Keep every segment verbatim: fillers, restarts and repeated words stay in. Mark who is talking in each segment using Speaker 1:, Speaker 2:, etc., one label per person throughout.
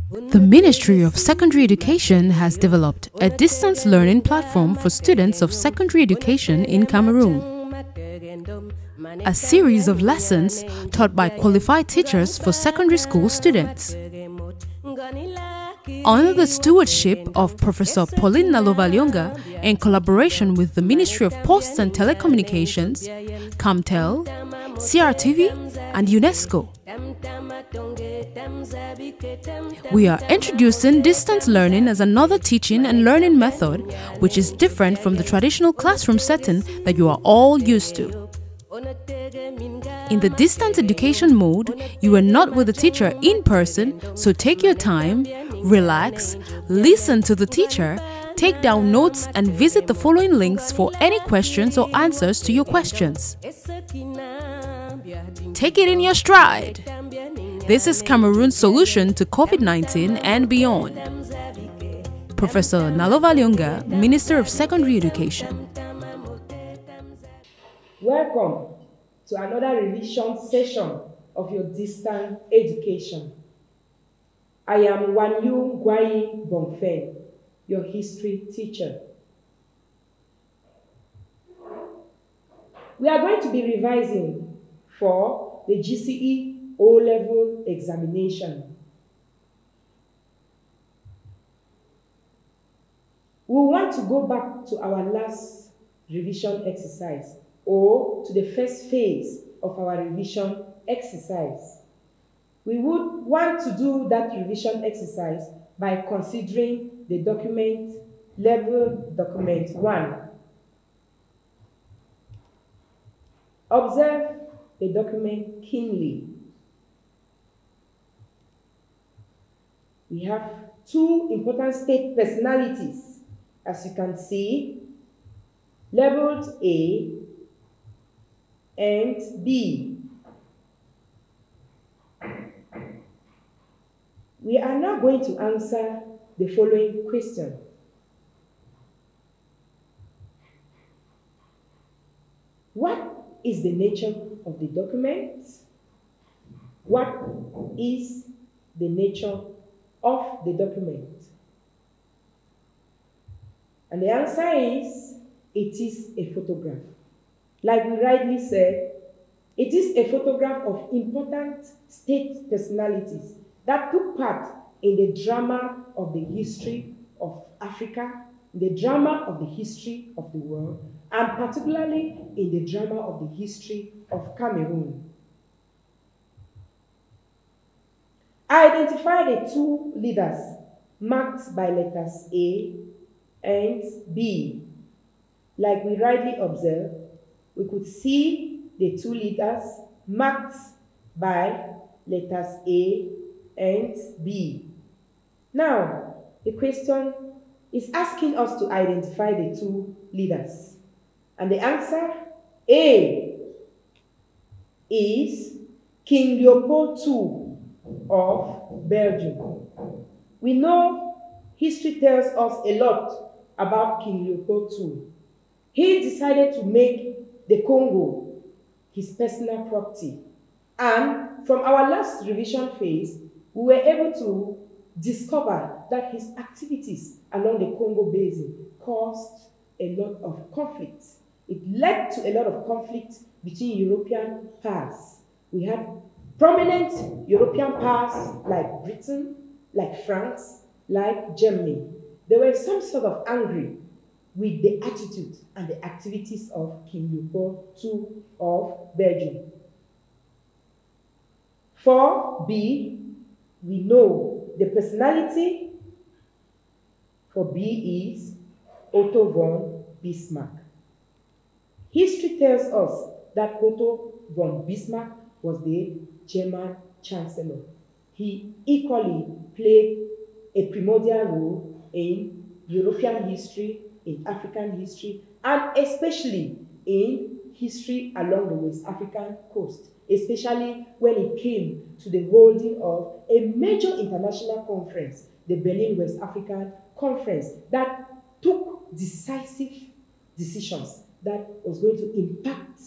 Speaker 1: The Ministry of Secondary Education has developed a distance learning platform for students of secondary education in Cameroon. A series of lessons taught by qualified teachers for secondary school students. Under the stewardship of Professor Pauline Nalovalyonga, in collaboration with the Ministry of Posts and Telecommunications, Camtel, C R T V, and UNESCO. We are introducing distance learning as another teaching and learning method which is different from the traditional classroom setting that you are all used to. In the distance education mode, you are not with the teacher in person, so take your time, relax, listen to the teacher, take down notes and visit the following links for any questions or answers to your questions. Take it in your stride. This is Cameroon's solution to COVID nineteen and beyond. Professor Nalovalyonga, Minister of Secondary Education.
Speaker 2: Welcome to another revision session of your distant education. I am Wanyu Gwai Bongfen, your history teacher. We are going to be revising for the G C E O-level examination. We want to go back to our last revision exercise, or to the first phase of our revision exercise. We would want to do that revision exercise by considering the document level document one. Observe the document keenly. We have two important state personalities, as you can see, labeled A and B. We are now going to answer the following question. What is the nature of the document? What is the nature of the document? And the answer is, it is a photograph. Like we rightly said, it is a photograph of important state personalities that took part in the drama of the history of Africa, the drama of the history of the world, and particularly in the drama of the history of Cameroon. Identify the two leaders marked by letters A and B. Like we rightly observed, we could see the two leaders marked by letters A and B. Now, the question is asking us to identify the two leaders. And the answer, A, is King Leopold the Second of Belgium. We know history tells us a lot about King Leopold the Second. He decided to make the Congo his personal property. And from our last revision phase, we were able to discover that his activities along the Congo Basin caused a lot of conflict. It led to a lot of conflict between European powers. We had prominent European powers like Britain, like France, like Germany. They were some sort of angry with the attitude and the activities of King Leopold the Second of Belgium. For B, we know the personality for B is Otto von Bismarck. History tells us that Otto von Bismarck was the German Chancellor. He equally played a primordial role in European history, in African history, and especially in history along the West African coast, especially when it came to the holding of a major international conference, the Berlin West African Conference, that took decisive decisions that was going to impact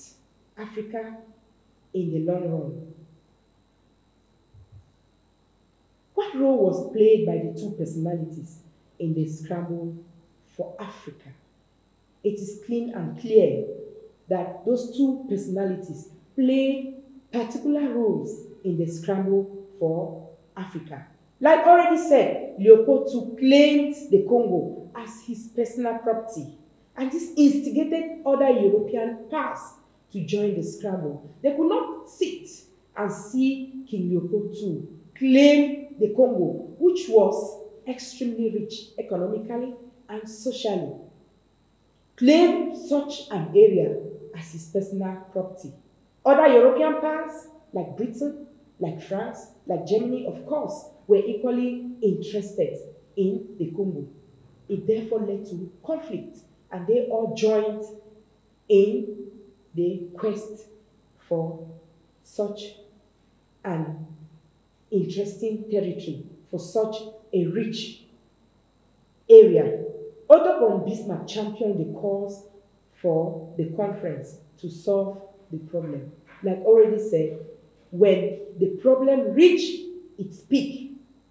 Speaker 2: Africa in the long run. What What role was played by the two personalities in the scramble for Africa? It is clean and clear that those two personalities played particular roles in the scramble for Africa. Like already said, Leopold the Second claimed the Congo as his personal property, and this instigated other European powers to join the scramble. They could not sit and see King Leopold the Second claim the Congo, which was extremely rich economically and socially, claim such an area as his personal property. Other European powers, like Britain, like France, like Germany, of course, were equally interested in the Congo. It therefore led to conflict, and they all joined in the quest for such an interesting territory, for such a rich area. Otto von Bismarck championed the cause for the conference to solve the problem. Like already said, when the problem reached its peak,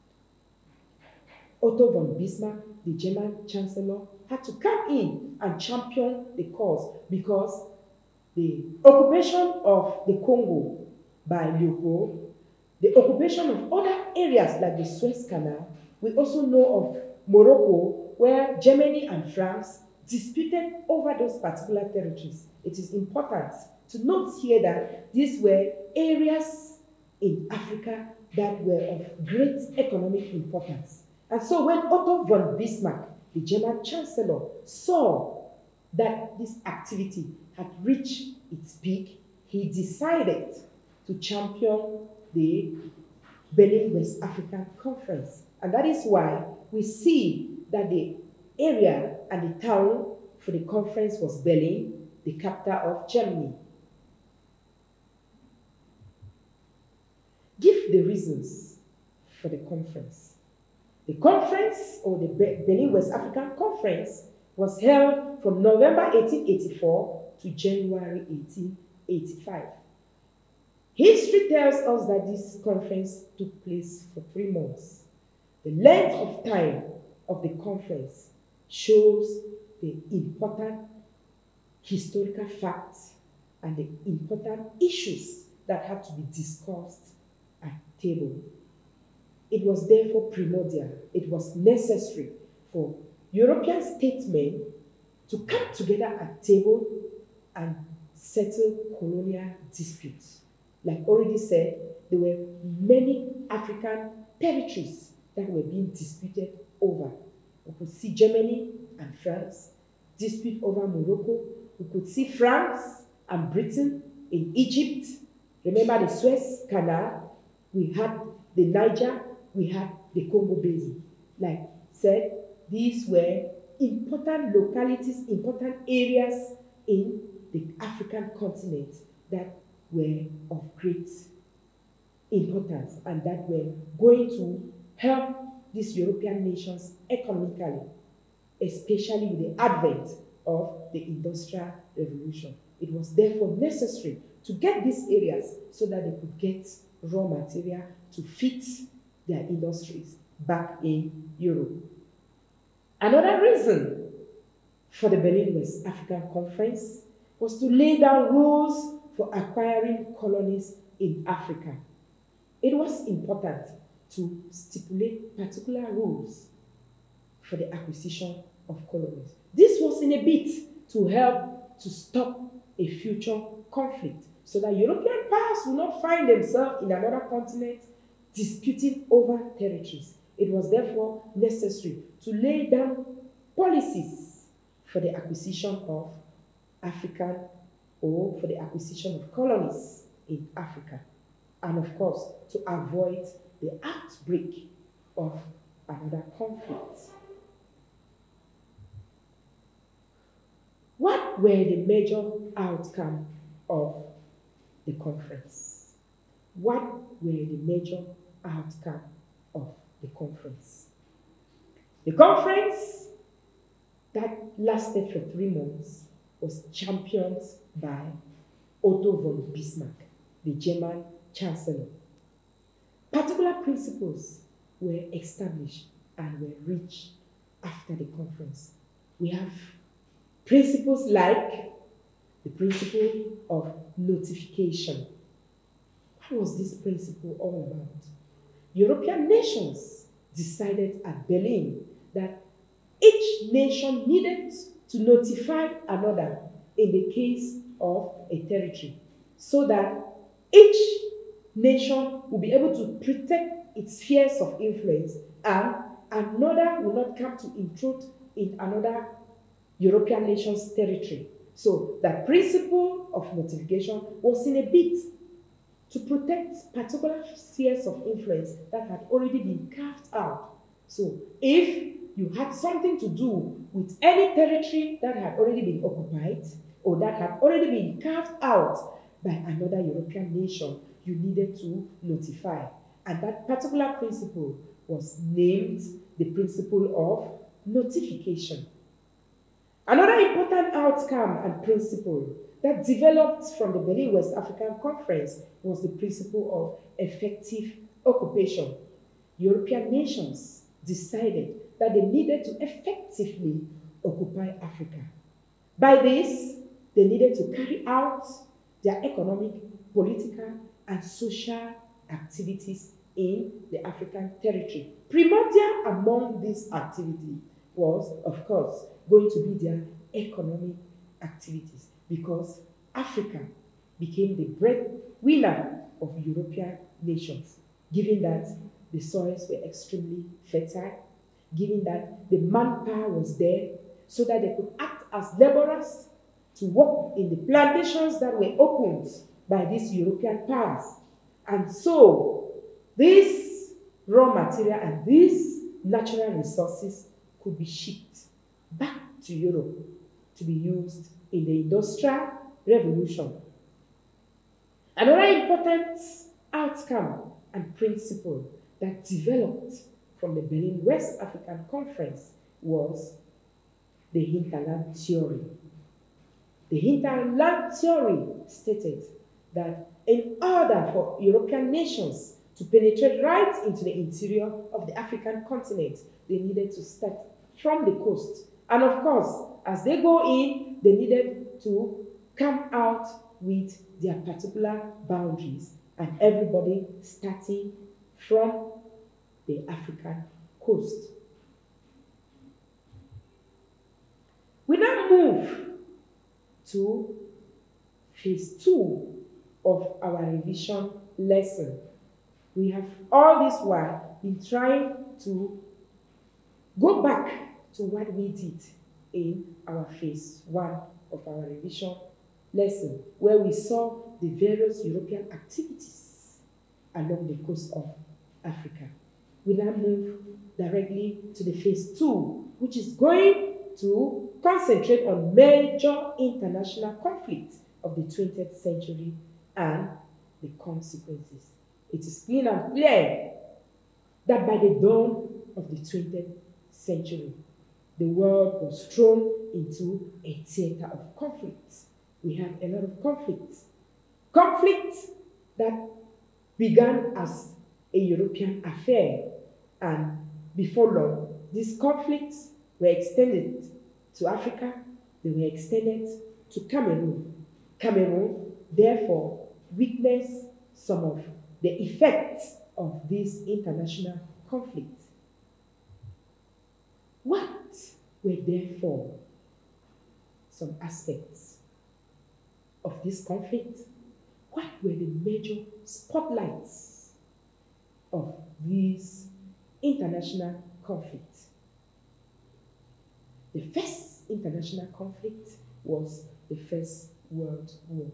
Speaker 2: Otto von Bismarck, the German chancellor, had to come in and champion the cause, because the occupation of the Congo by Leopold, the occupation of other areas like the Suez Canal, we also know of Morocco, where Germany and France disputed over those particular territories. It is important to note here that these were areas in Africa that were of great economic importance. And so when Otto von Bismarck, the German chancellor, saw that this activity had reached its peak, he decided to champion the Berlin West African Conference. And that is why we see that the area and the town for the conference was Berlin, the capital of Germany. Give the reasons for the conference. The conference, or the Berlin West African Conference, was held from November eighteen eighty-four to January eighteen eighty-five. History tells us that this conference took place for three months. The length of time of the conference shows the important historical facts and the important issues that had to be discussed at table. It was therefore primordial, it was necessary for European statesmen to come together at table and settle colonial disputes. Like already said, there were many African territories that were being disputed over. We could see Germany and France dispute over Morocco. We could see France and Britain in Egypt. Remember the Suez Canal? We had the Niger, we had the Congo Basin. Like said, these were important localities, important areas in the African continent that were of great importance and that were going to help these European nations economically, especially with the advent of the Industrial Revolution. It was therefore necessary to get these areas so that they could get raw material to fit their industries back in Europe. Another reason for the Berlin West African Conference was to lay down rules for acquiring colonies in Africa. It was important to stipulate particular rules for the acquisition of colonies. This was in a bid to help to stop a future conflict so that European powers will not find themselves in another continent disputing over territories. It was therefore necessary to lay down policies for the acquisition of African or for the acquisition of colonies in Africa. And of course, to avoid the outbreak of another conflict. What were the major outcomes of the conference? What were the major outcomes of the conference? The conference that lasted for three months was championed by Otto von Bismarck, the German chancellor. Particular principles were established and were reached after the conference. We have principles like the principle of notification. What was this principle all about? European nations decided at Berlin that each nation needed to notify another in the case of a territory, so that each nation will be able to protect its spheres of influence and another will not come to intrude in another European nation's territory. So the principle of notification was in a bid to protect particular spheres of influence that had already been carved out. So if you had something to do with any territory that had already been occupied or that had already been carved out by another European nation, you needed to notify. And that particular principle was named the principle of notification. Another important outcome and principle that developed from the Berlin West African Conference was the principle of effective occupation. European nations decided that they needed to effectively occupy Africa. By this, they needed to carry out their economic, political, and social activities in the African territory. Primordial among these activities was, of course, going to be their economic activities, because Africa became the breadwinner of European nations, given that the soils were extremely fertile, given that the manpower was there, so that they could act as laborers to work in the plantations that were opened by these European powers. And so, this raw material and these natural resources could be shipped back to Europe to be used in the Industrial Revolution. Another important outcome and principle that developed from the Berlin West African Conference was the hinterland theory. The hinterland theory stated that in order for European nations to penetrate right into the interior of the African continent, they needed to start from the coast. And of course, as they go in, they needed to come out with their particular boundaries, and everybody starting from the African coast. We now move to phase two of our revision lesson. We have all this while been trying to go back to what we did in our phase one of our revision lesson, where we saw the various European activities along the coast of Africa. We now move directly to the phase two, which is going to concentrate on major international conflicts of the twentieth century and the consequences. It is clear and clear that by the dawn of the twentieth century, the world was thrown into a theater of conflicts. We have a lot of conflicts. Conflicts that began as a European affair, and before long, these conflicts were extended to Africa, they were extended to Cameroon. Cameroon, therefore, witnessed some of the effects of this international conflict. What were therefore some aspects of this conflict? What were the major spotlights of these international conflicts? The first international conflict was the First World War.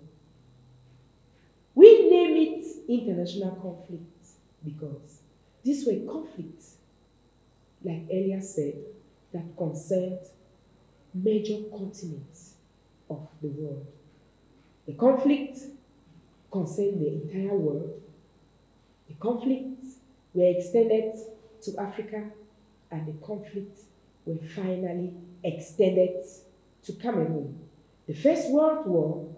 Speaker 2: We name it international conflict because these were conflicts, like earlier said, that concerned major continents of the world. The conflict concerned the entire world. The conflicts were extended to Africa, and the conflicts were finally extended to Cameroon. The First World War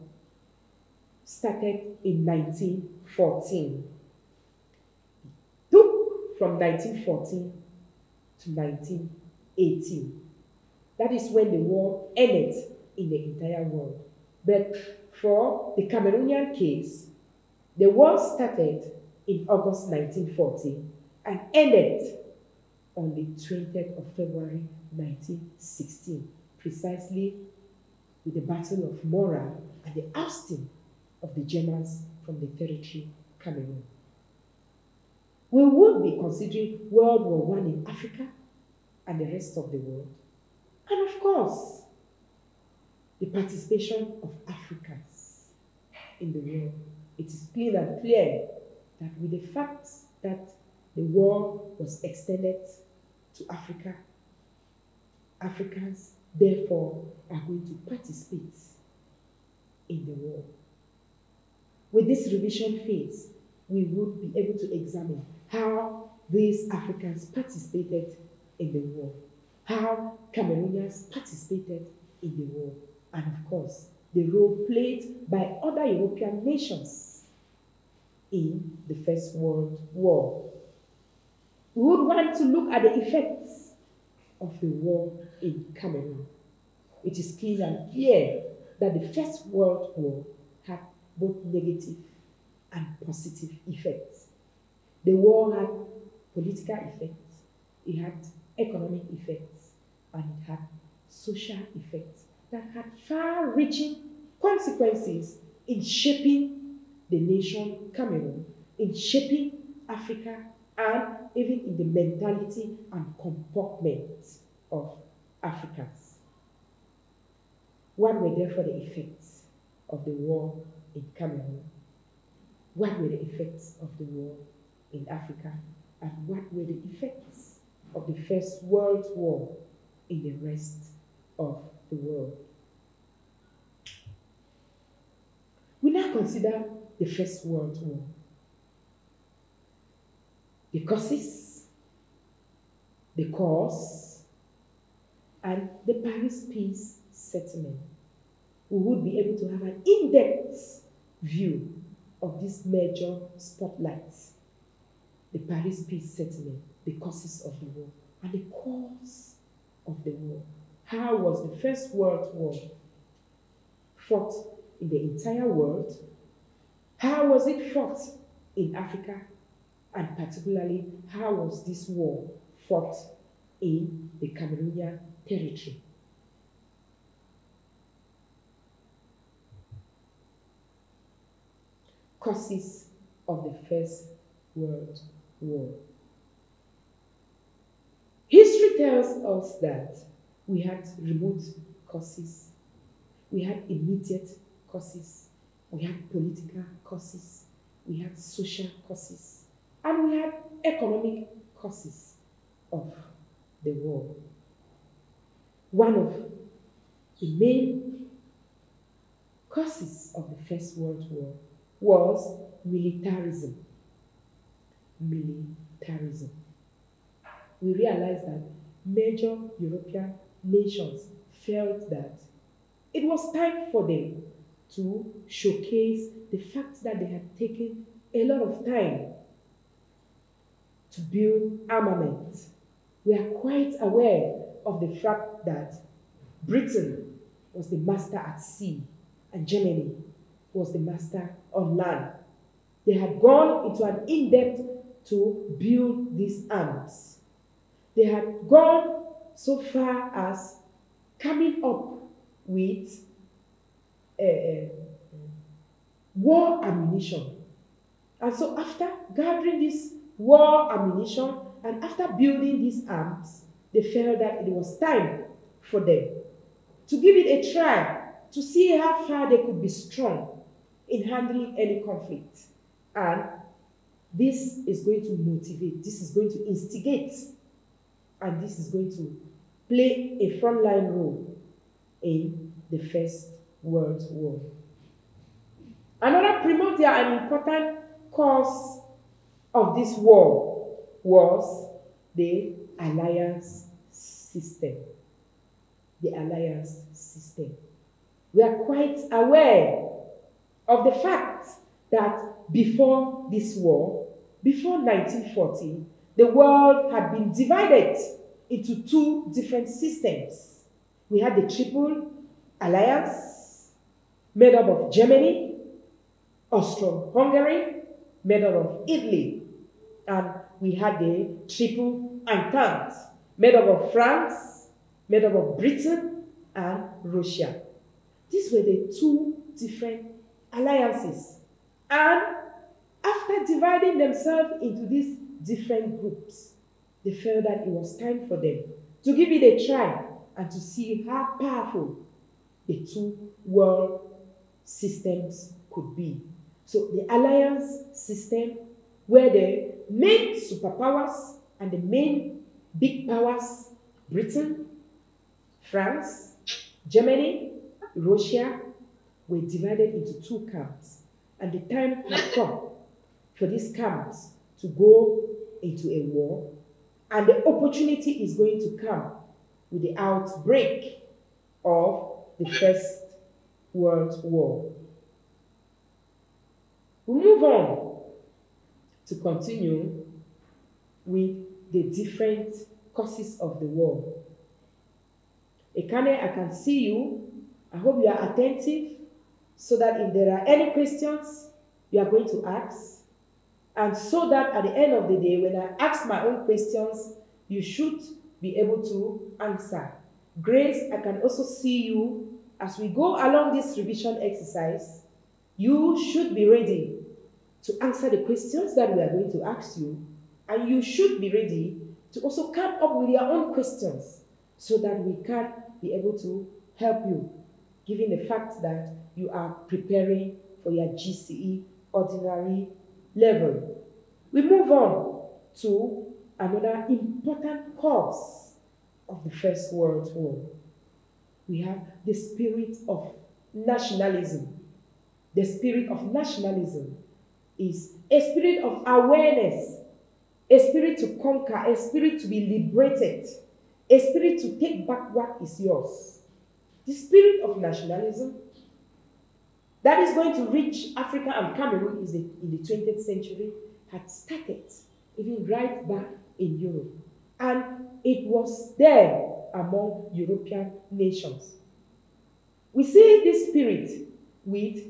Speaker 2: started in nineteen fourteen. It took from nineteen fourteen to nineteen eighteen. That is when the war ended in the entire world. But for the Cameroonian case, the war started in August nineteen forty and ended on the twentieth of February nineteen sixteen, precisely with the Battle of Mora and the ousting of the Germans from the territory Cameroon. We would be considering World War One in Africa and the rest of the world. And of course, the participation of Africans in the war. It is clear and clear that with the fact that the war was extended to Africa, Africans therefore are going to participate in the war. With this revision phase, we would be able to examine how these Africans participated in the war, how Cameroonians participated in the war, and of course, the role played by other European nations in the First World War. We would want to look at the effects of the war in Cameroon. It is clear and clear that the First World War had both negative and positive effects. The war had political effects, it had economic effects, and it had social effects that had far-reaching consequences in shaping the nation Cameroon, in shaping Africa, and even in the mentality and comportment of Africans. What were therefore the effects of the war in Cameroon? What were the effects of the war in Africa? And what were the effects of the First World War in the rest of the world? We now consider the First World War. The causes, the cause, and the Paris Peace Settlement. We would be able to have an in-depth view of these major spotlights. The Paris Peace Settlement, the causes of the war, and the cause of the war. How was the First World War fought in the entire world? How was it fought in Africa? And particularly, how was this war fought in the Cameroonian territory? Causes of the First World War. History tells us that we had remote causes, we had immediate causes, we had political causes, we had social causes, and we had economic causes of the war. One of the main causes of the First World War was militarism. Militarism. We realized that major European nations felt that it was time for them to showcase the fact that they had taken a lot of time to build armament. We are quite aware of the fact that Britain was the master at sea and Germany was the master on land. They had gone into an in-depth to build these arms. They had gone so far as coming up with uh, uh, war ammunition. And so after gathering this war ammunition and after building these arms, they felt that it was time for them to give it a try to see how far they could be strong in handling any conflict. And this is going to motivate, this is going to instigate, and this is going to play a frontline role in the First World War. Another primordial and important cause of this war was the alliance system. The alliance system. We are quite aware of the fact that before this war, before nineteen forty, the world had been divided into two different systems. We had the Triple Alliance, made up of Germany, Austro-Hungary, made up of Italy, and we had the Triple Entente, made up of France, made up of Britain, and Russia. These were the two different alliances. And after dividing themselves into these different groups, they felt that it was time for them to give it a try and to see how powerful the two world systems could be. So the alliance system, where the main superpowers and the main big powers, Britain, France, Germany, Russia, were divided into two camps. And the time had come for these camps to go into a war. And the opportunity is going to come with the outbreak of the First World War. We move on to continue with the different causes of the war. Ekane, I can see you. I hope you are attentive so that if there are any questions, you are going to ask. And so that at the end of the day, when I ask my own questions, you should be able to answer. Grace, I can also see you. As we go along this revision exercise, you should be ready to answer the questions that we are going to ask you. And you should be ready to also come up with your own questions so that we can be able to help you, given the fact that you are preparing for your G C E ordinary level. We move on to another important cause of the First World War. We have the spirit of nationalism. The spirit of nationalism is a spirit of awareness, a spirit to conquer, a spirit to be liberated, a spirit to take back what is yours. The spirit of nationalism that is going to reach Africa and Cameroon is the, in the twentieth century had started even right back in Europe. And it was there among European nations. We see this spirit with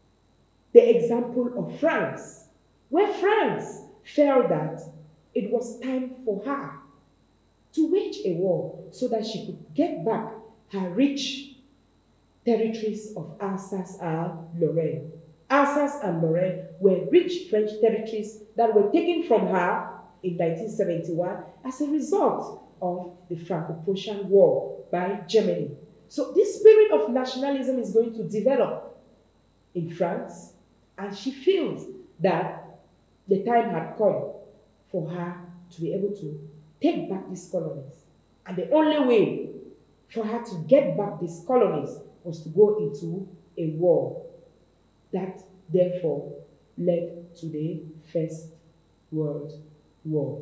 Speaker 2: the example of France, where France felt that it was time for her to wage a war so that she could get back her rich territories of Alsace and Lorraine. Alsace and Lorraine were rich French territories that were taken from her in nineteen seventy-one as a result of the Franco-Prussian War by Germany. So this spirit of nationalism is going to develop in France, and she feels that the time had come for her to be able to take back these colonies. And the only way for her to get back these colonies was to go into a war. That, therefore, led to the First World War.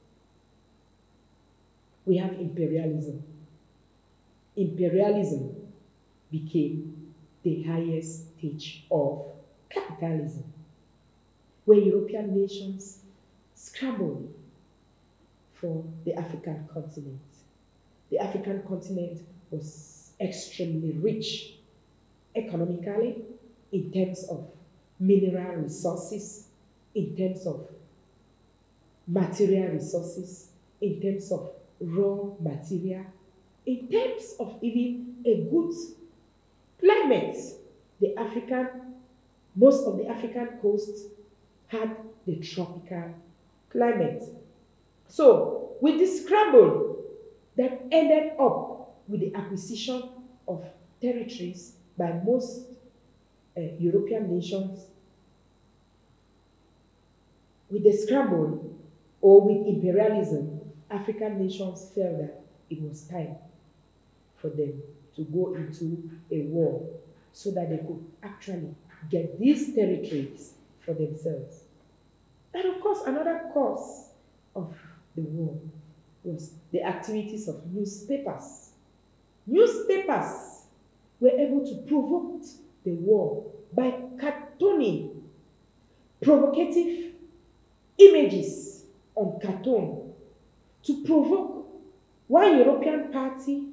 Speaker 2: We have imperialism. Imperialism became the highest stage of capitalism, where European nations scrambled for the African continent. The African continent was extremely rich economically, in terms of mineral resources, in terms of material resources, in terms of raw material, in terms of even a good climate. The African, most of the African coast had the tropical climate. So, with this scramble that ended up with the acquisition of territories by most uh, European nations, with the scramble or with imperialism, African nations felt that it was time for them to go into a war so that they could actually get these territories for themselves. And of course, another cause of the war was the activities of newspapers. Newspapers were able to provoke the war by cartooning provocative images on Khartoum to provoke one European party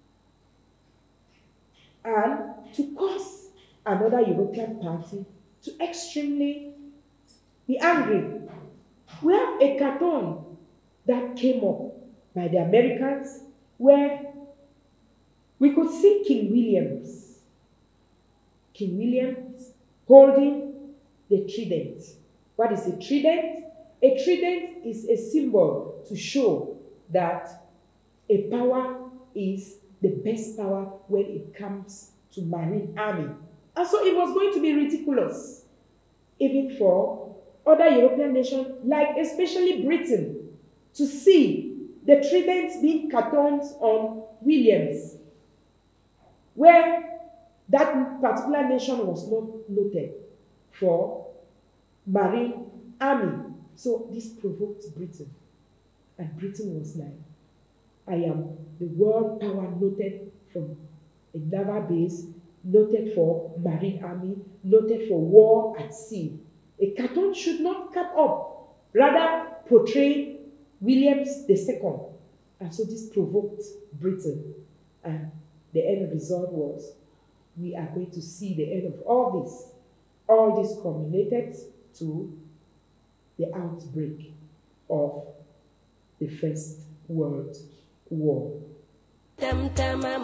Speaker 2: and to cause another European party to extremely be angry. We have a cartoon that came up by the Americans where we could see King Williams. King Williams holding the trident. What is a trident? A trident is a symbol to show that a power is the best power when it comes to marine army. And so it was going to be ridiculous, even for other European nations, like especially Britain, to see the trident being cartooned on Williams, where that particular nation was not noted for marine army. So this provoked Britain. And Britain was like, I am the world power noted from a naval base, noted for marine army, noted for war at sea. A cartoon should not come up, rather portray Williams the Second. And so this provoked Britain. And the end result was, we are going to see the end of all this. All this culminated to the outbreak of the First World War. And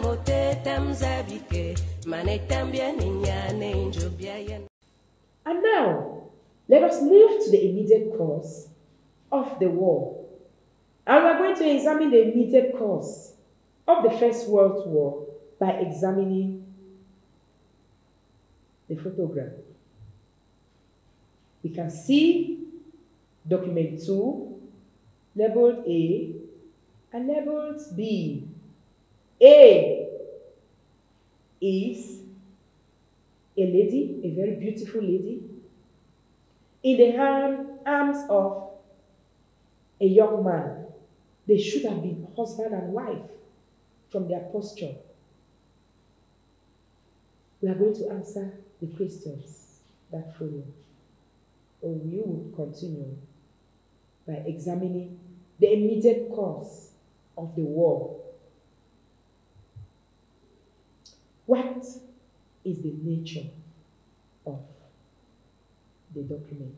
Speaker 2: now, let us move to the immediate cause of the war. And we're going to examine the immediate cause of the First World War by examining the photograph. We can see document two, labeled A, and labeled B. A is a lady, a very beautiful lady, in the hand, arms of a young man. They should have been husband and wife from their posture. We are going to answer the questions that follow. Or we will continue by examining the immediate cause of the war. What is the nature of the document?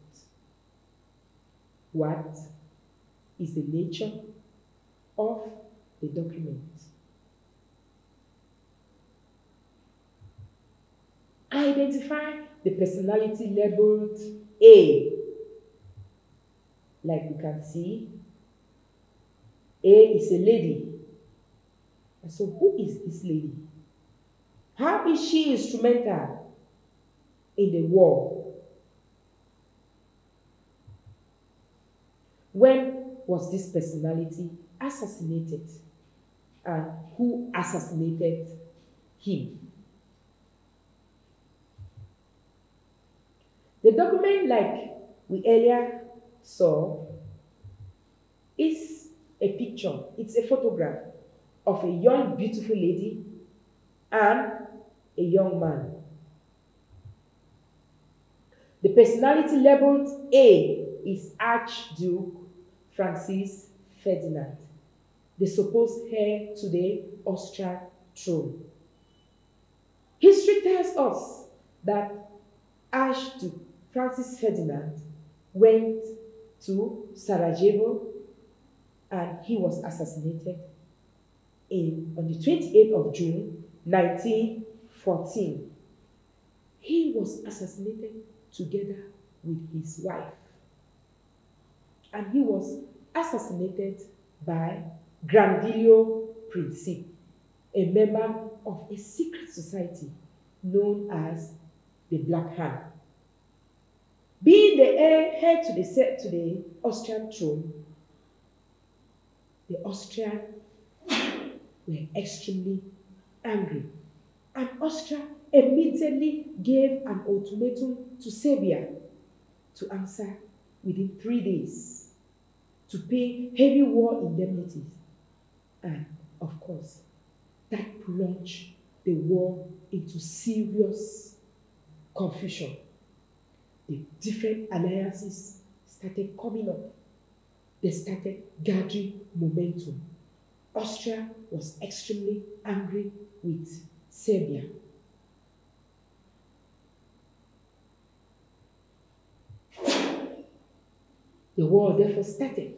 Speaker 2: What is the nature of the document? Identify the personality labeled A. Like we can see, A is a lady. And so who is this lady? How is she instrumental in the war? When was this personality assassinated? And who assassinated him? The document, like we earlier saw, is a picture. It's a photograph of a young, beautiful lady and a young man. The personality labeled A is Archduke Francis Ferdinand, the supposed heir to the Austrian throne. History tells us that Archduke Francis Ferdinand went to Sarajevo and he was assassinated in, on the twenty-eighth of June, nineteen fourteen. He was assassinated together with his wife. And he was assassinated by Grandvilio Princip, a member of a secret society known as the Black Hand. Being the heir, heir to, the, to the Austrian throne, the Austrians were extremely angry. And Austria immediately gave an ultimatum to Serbia to answer within three days to pay heavy war indemnities. And of course, that plunged the war into serious confusion. The different alliances started coming up. they started gathering momentum. Austria was extremely angry with Serbia. The war therefore started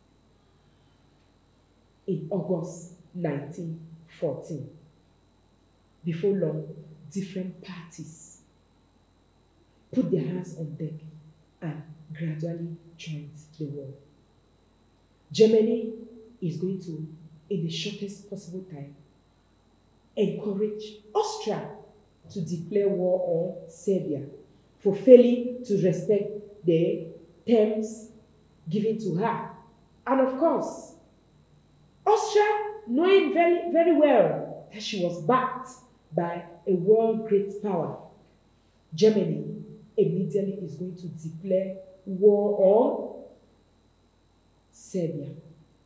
Speaker 2: in August nineteen fourteen. Before long, different parties put their hands on deck and gradually joined the war. Germany is going to, in the shortest possible time, encourage Austria to declare war on Serbia for failing to respect the terms given to her. And of course, Austria, knowing very, very well that she was backed by a world great power, Germany immediately is going to declare war on Serbia.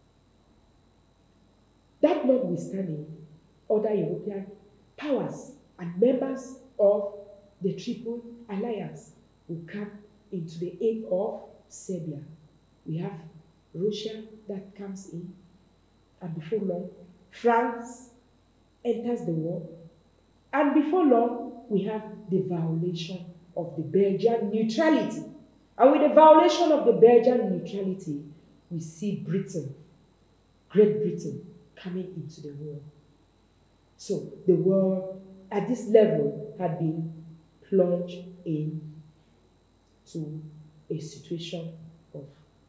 Speaker 2: That notwithstanding, other European powers and members of the Triple Alliance will come into the aid of Serbia. We have Russia that comes in, and before long, France enters the war, and before long, we have the violation of the Belgian neutrality. And with the violation of the Belgian neutrality, we see Britain, Great Britain, coming into the war. So the war at this level had been plunged into a situation of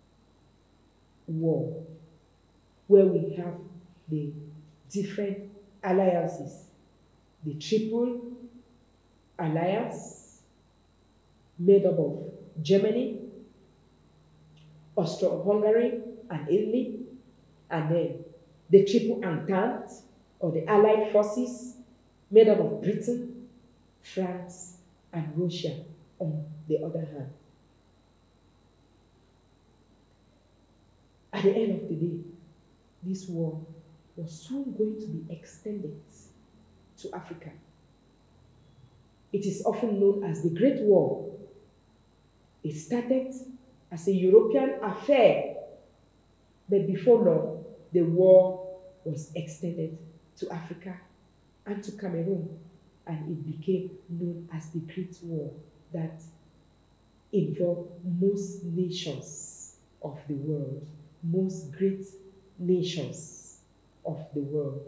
Speaker 2: war, where we have the different alliances, the Triple Alliance, made up of Germany, Austro-Hungary, and Italy, and then the Triple Entente, or the Allied forces, made up of Britain, France, and Russia on the other hand. At the end of the day, this war was soon going to be extended to Africa. It is often known as the Great War. It started as a European affair, but before long, the war was extended to Africa and to Cameroon, and it became known as the Great War that involved most nations of the world, most great nations of the world.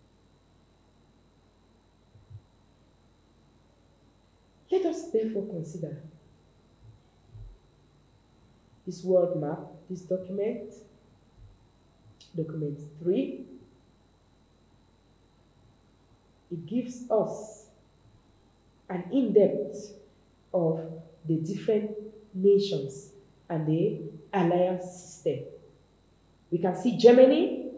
Speaker 2: Let us therefore consider this world map, this document, document three. It gives us an in-depth of the different nations and the alliance system. We can see Germany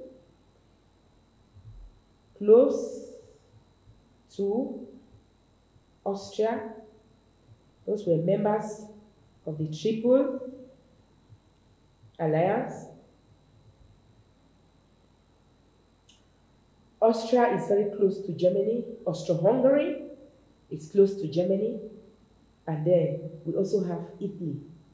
Speaker 2: close to Austria. Those were members of the Triple Alliance. Austria is very close to Germany. Austro-Hungary is close to Germany. And then we also have Italy.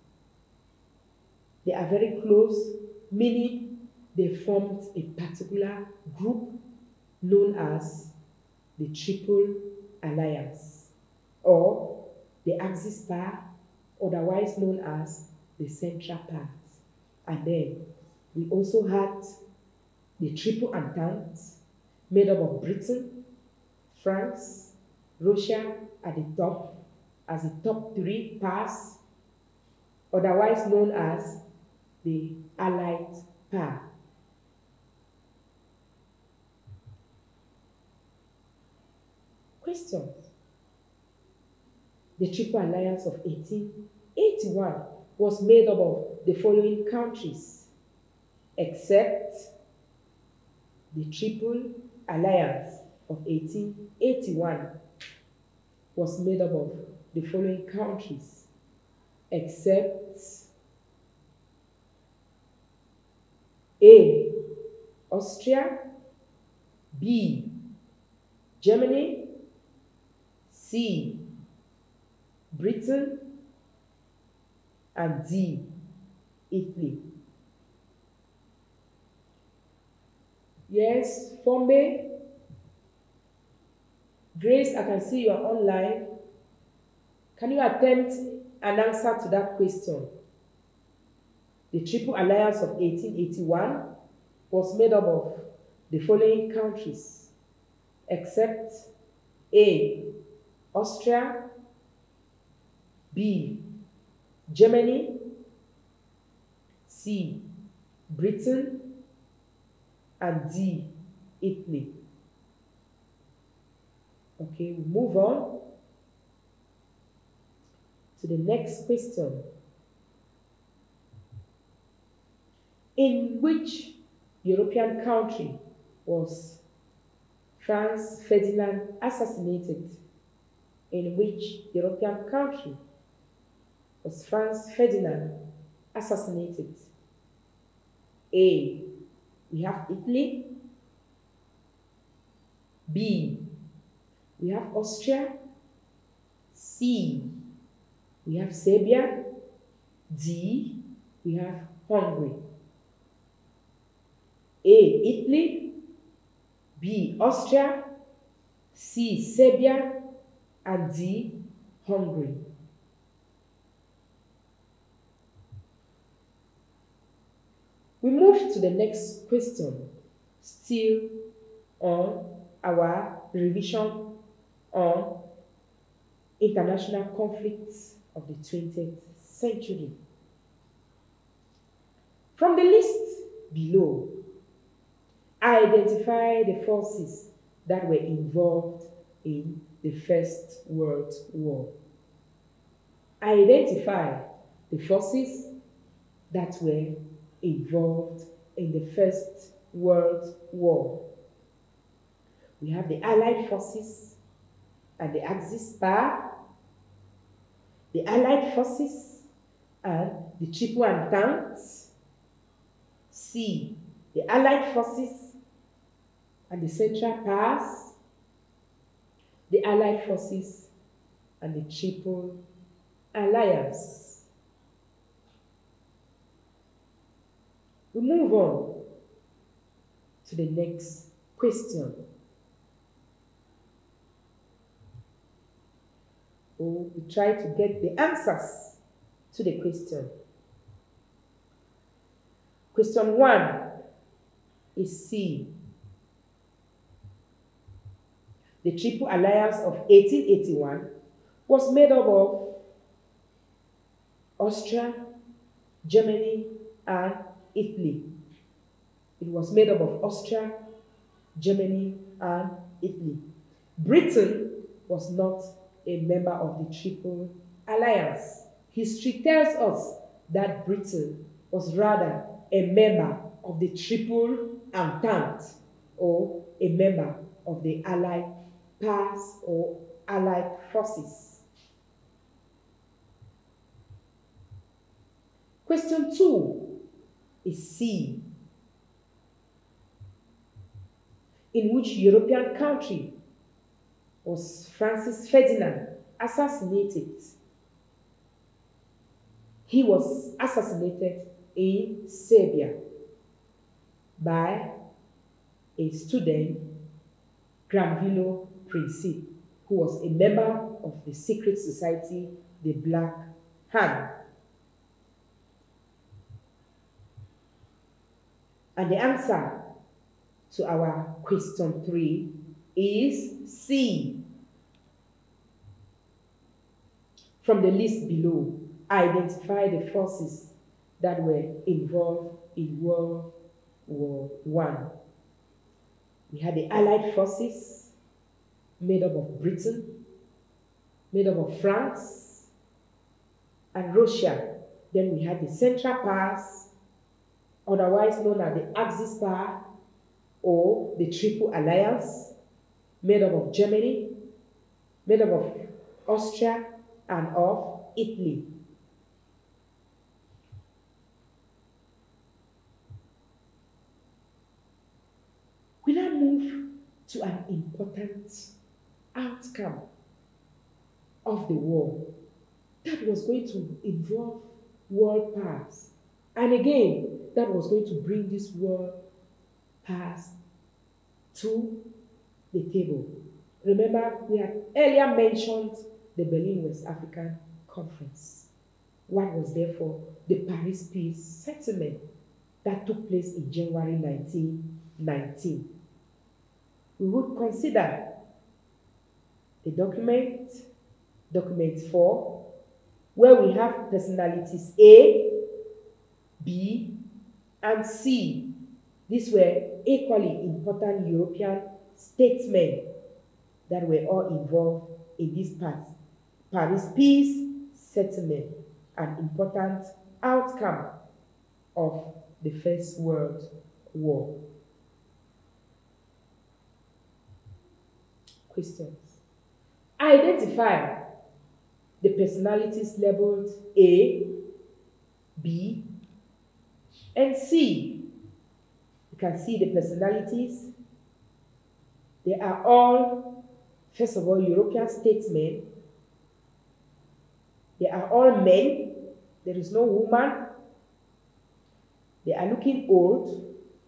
Speaker 2: They are very close, meaning they formed a particular group known as the Triple Alliance, or the Axis Power, otherwise known as the Central Powers. And then we also had the Triple Entente, made up of Britain, France, Russia at the top, as the top three powers, otherwise known as the Allied Power. Question. The Triple Alliance of eighteen eighty-one was made up of the following countries, except the Triple Alliance of eighteen eighty-one was made up of the following countries, except A, Austria, B, Germany, C, Britain, and D, Italy. Yes, Fombe. Grace, I can see you are online. Can you attempt an answer to that question? The Triple Alliance of eighteen eighty-one was made up of the following countries, except A. Austria, B. Germany, C. Britain, and D. Italy. Okay, we move on to the next question. In which European country was Franz Ferdinand assassinated? In which European country was Franz Ferdinand assassinated? A. We have Italy. B. We have Austria. C. We have Serbia. D. We have Hungary. A. Italy. B. Austria. C. Serbia. And D. Hungary. We move to the next question, still on our revision on international conflicts of the twentieth century. From the list below, identify the forces that were involved in the First World War. Identify the forces that were involved in the First World War. We have the Allied forces and the Axis power, the Allied forces and the Triple Entente. C. The Allied forces and the Central Powers, the Allied forces and the Triple Alliance. We move on to the next question. Oh, we try to get the answers to the question. Question one is C. The Triple Alliance of eighteen eighty-one was made up of Austria, Germany, and Italy. It was made up of Austria, Germany, and Italy. Britain was not a member of the Triple Alliance. History tells us that Britain was rather a member of the Triple Entente, or a member of the Allied powers or Allied forces. Question two is C. In which European country was Francis Ferdinand assassinated? He was assassinated in Serbia by a student, Granvilo Princip, who was a member of the secret society, the Black Hand. And the answer to our question three is C. From the list below, identify the forces that were involved in World War One. We had the Allied forces made up of Britain, made up of France, and Russia. Then we had the Central Powers, otherwise known as the Axis power, or the Triple Alliance, made up of Germany, made up of Austria, and of Italy. We now move to an important outcome of the war that was going to involve world powers. And again, that was going to bring these world powers to the table. Remember, we had earlier mentioned the Berlin West African Conference. What was therefore the Paris Peace Settlement that took place in January nineteen nineteen. We would consider the document, document four, where we have personalities A, B, and C. These were equally important European statesmen that were all involved in this part. Paris Peace Settlement, an important outcome of the First World War. Questions. Identify the personalities labeled A, B, and C. You can see the personalities. They are all, first of all, European statesmen. They are all men. There is no woman. They are looking old.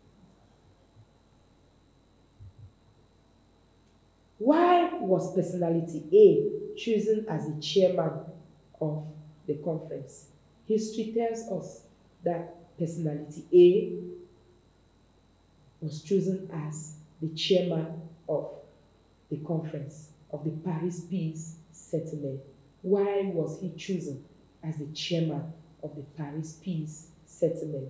Speaker 2: Why was personality A chosen as the chairman of the conference? History tells us that personality A was chosen as the chairman of the conference, of the Paris Peace Settlement. Why was he chosen as the chairman of the Paris Peace Settlement?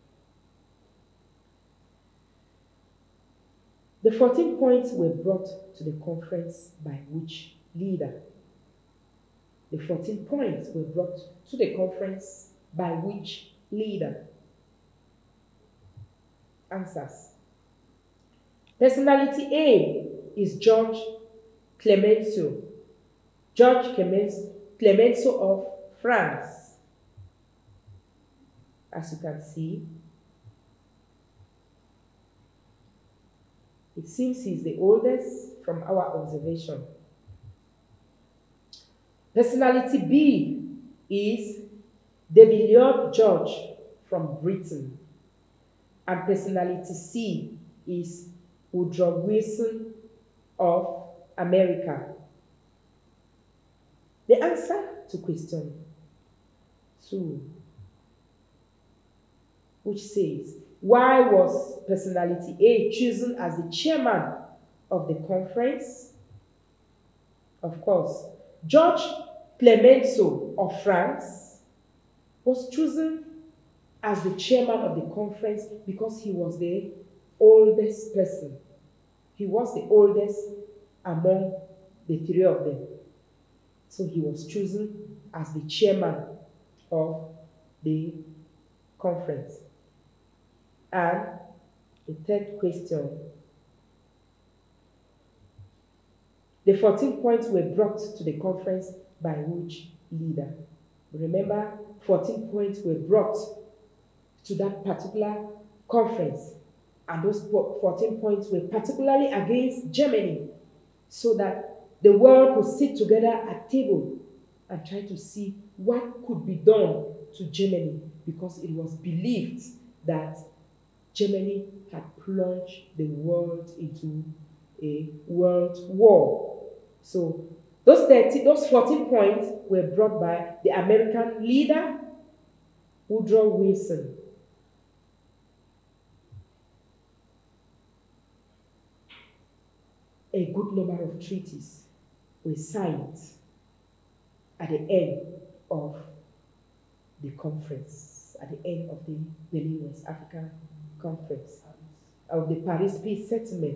Speaker 2: The fourteen points were brought to the conference by which leader? The fourteen points were brought to the conference by which leader? Answers. Personality A is George Clemenceau. George Clemenceau of France. As you can see, it seems he's the oldest from our observation. Personality B is De Villiers George from Britain. And personality C is Woodrow Wilson of America. The answer to question two, which says, why was personality A chosen as the chairman of the conference? Of course, George Clemenceau of France was chosen as the chairman of the conference because he was the oldest person. He was the oldest among the three of them. So he was chosen as the chairman of the conference. And the third question, the fourteen points were brought to the conference by which leader? Remember, fourteen points were brought to that particular conference, and those fourteen points were particularly against Germany, so that the world could sit together at table and try to see what could be done to Germany, because it was believed that Germany had plunged the world into a world war. So those thirty, those fourteen points were brought by the American leader, Woodrow Wilson. A good number of treaties were signed at the end of the conference, at the end of the Berlin West African Conference, of the Paris Peace Settlement.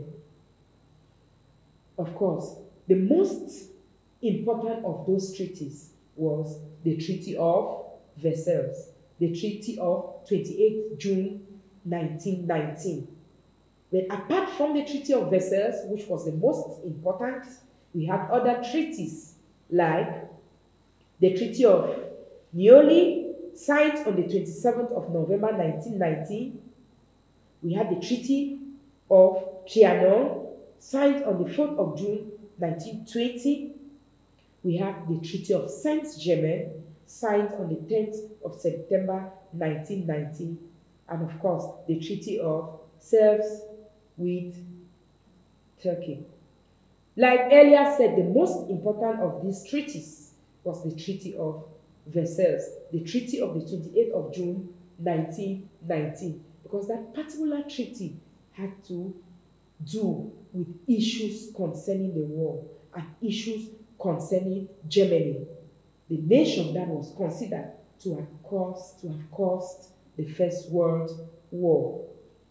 Speaker 2: Of course, the most important of those treaties was the Treaty of Versailles, the Treaty of twenty-eighth June nineteen nineteen. But apart from the Treaty of Versailles, which was the most important, we had other treaties like the Treaty of Neuilly, signed on the twenty-seventh of November nineteen nineteen. We had the Treaty of Trianon, signed on the fourth of June nineteen twenty. We have the Treaty of Saint-Germain, signed on the tenth of September nineteen ninety. And of course, the Treaty of Sèvres with Turkey. Like earlier said, the most important of these treaties was the Treaty of Versailles, the Treaty of the twenty-eighth of June nineteen nineteen, because that particular treaty had to do with issues concerning the war and issues concerning Germany, the nation that was considered to have caused, to have caused the First World War.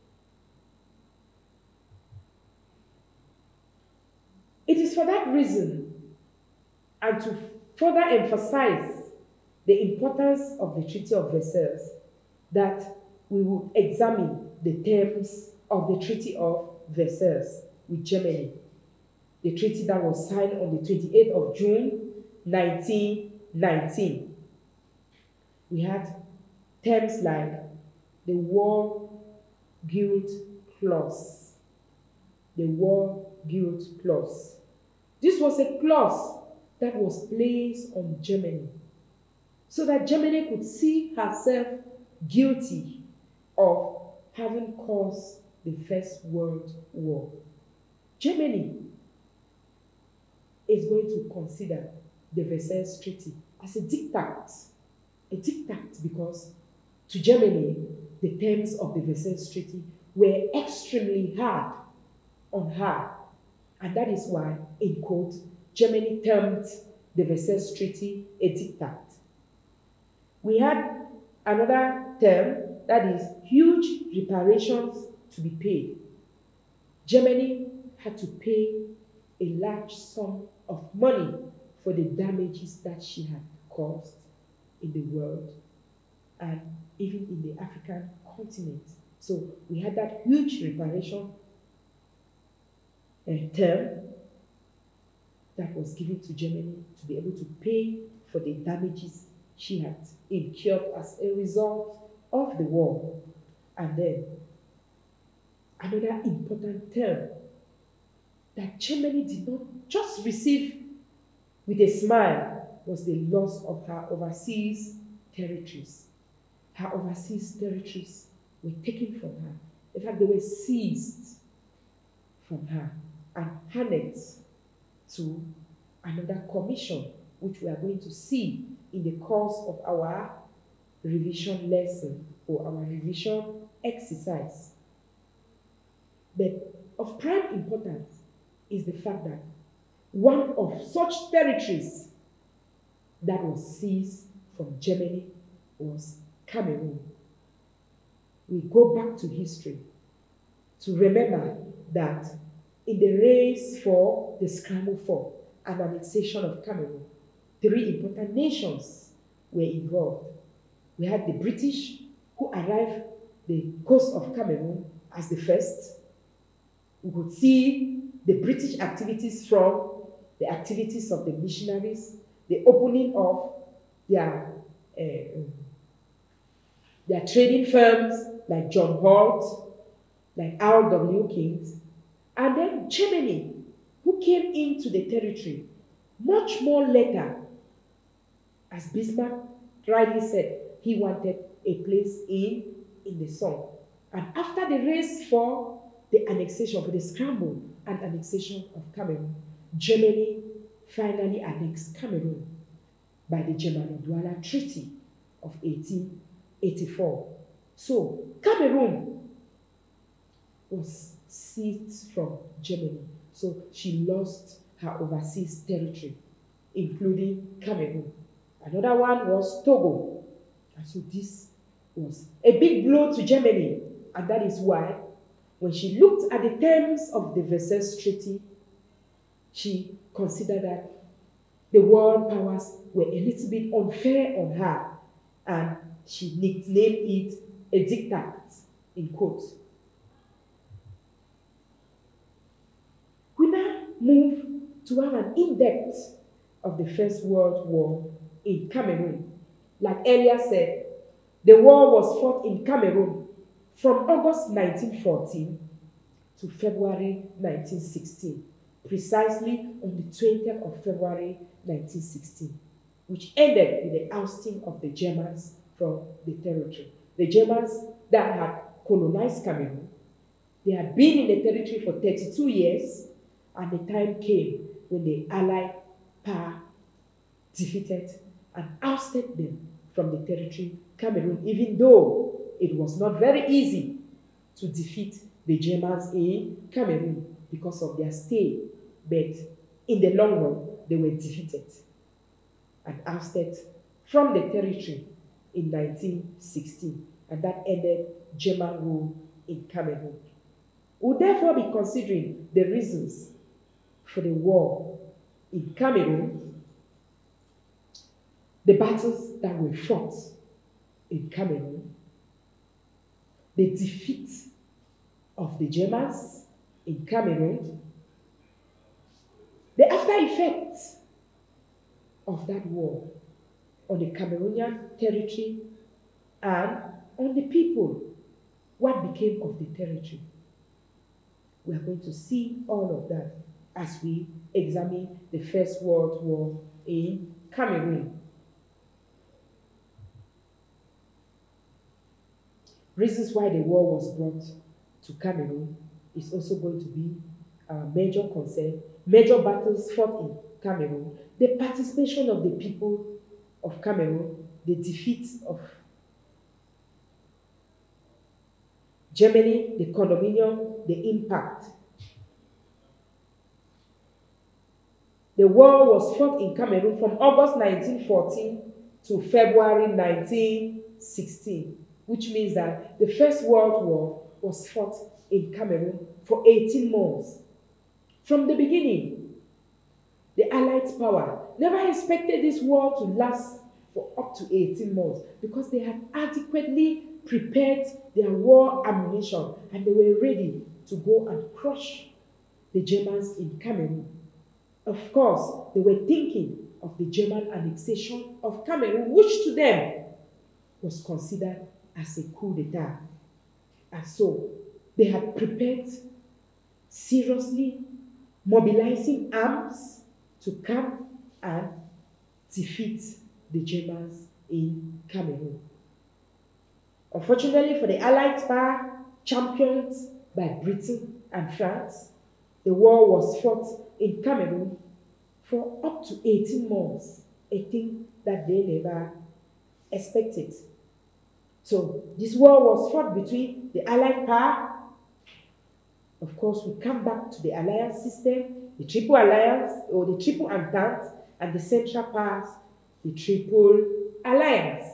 Speaker 2: It is for that reason, and to further emphasize the importance of the Treaty of Versailles, that we will examine the terms of the Treaty of Versailles with Germany, the treaty that was signed on the twenty-eighth of June nineteen nineteen. We had terms like the War Guilt Clause. The War Guilt Clause. This was a clause that was placed on Germany so that Germany could see herself guilty of having caused the First World War. Germany is going to consider the Versailles Treaty as a diktat, a diktat because to Germany, the terms of the Versailles Treaty were extremely hard on her. And that is why, in quote, Germany termed the Versailles Treaty a diktat. We had another term, that is huge reparations to be paid. Germany had to pay a large sum of money for the damages that she had caused in the world and even in the African continent. So we had that huge reparation uh, term that was given to Germany to be able to pay for the damages she had incurred as a result of the war. And then another important term that Germany did not just receive with a smile was the loss of her overseas territories. Her overseas territories were taken from her. In fact, they were seized from her and handed to another commission, which we are going to see in the course of our revision lesson or our revision exercise. But of prime importance is the fact that one of such territories that was seized from Germany was Cameroon. We go back to history to remember that in the race for the scramble for an annexation of Cameroon, three important nations were involved. We had the British, who arrived the coast of Cameroon as the first. We could see the British activities from the activities of the missionaries, the opening of their, uh, their trading firms like John Holt, like R W Kings, and then Germany, who came into the territory much more later. As Bismarck rightly said, he wanted a place in, in the sun. And after the race for the annexation, for the scramble and annexation of Cameroon, Germany finally annexed Cameroon by the Germano-Douala Treaty of eighteen eighty-four. So Cameroon was seized from Germany. So she lost her overseas territory, including Cameroon. Another one was Togo. And so this was a big blow to Germany. And that is why, when she looked at the terms of the Versailles Treaty, she considered that the world powers were a little bit unfair on her. And she nicknamed it a diktat, in quotes. We now move to have an in-depth of the First World War in Cameroon. Like earlier said, the war was fought in Cameroon from August nineteen fourteen to February nineteen sixteen, precisely on the twentieth of February nineteen sixteen, which ended with the ousting of the Germans from the territory. The Germans that had colonized Cameroon, they had been in the territory for thirty-two years, And the time came when the Allied power defeated and ousted them from the territory Cameroon, even though it was not very easy to defeat the Germans in Cameroon because of their stay. But in the long run, they were defeated and ousted from the territory in nineteen sixteen, and that ended German rule in Cameroon. We'll therefore be considering the reasons for the war in Cameroon, the battles that were fought in Cameroon, the defeat of the Germans in Cameroon, the after effects of that war on the Cameroonian territory and on the people, what became of the territory. We are going to see all of that as we examine the First World War in Cameroon. Reasons why the war was brought to Cameroon is also going to be a major concern. Major battles fought in Cameroon, the participation of the people of Cameroon, the defeat of Germany, the condominium, the impact. The war was fought in Cameroon from August nineteen fourteen to February nineteen sixteen, which means that the First World War was fought in Cameroon for eighteen months. From the beginning, the Allied power never expected this war to last for up to eighteen months because they had adequately prepared their war ammunition and they were ready to go and crush the Germans in Cameroon. Of course, they were thinking of the German annexation of Cameroon, which to them was considered as a coup d'etat. And so they had prepared seriously, mobilizing arms to come and defeat the Germans in Cameroon. Unfortunately for the Allied power, championed by Britain and France, the war was fought in Cameroon for up to eighteen months, a thing that they never expected. So this war was fought between the Allied power. Of course, we come back to the alliance system, the Triple Alliance or the Triple Entente, and the Central Powers, the Triple Alliance.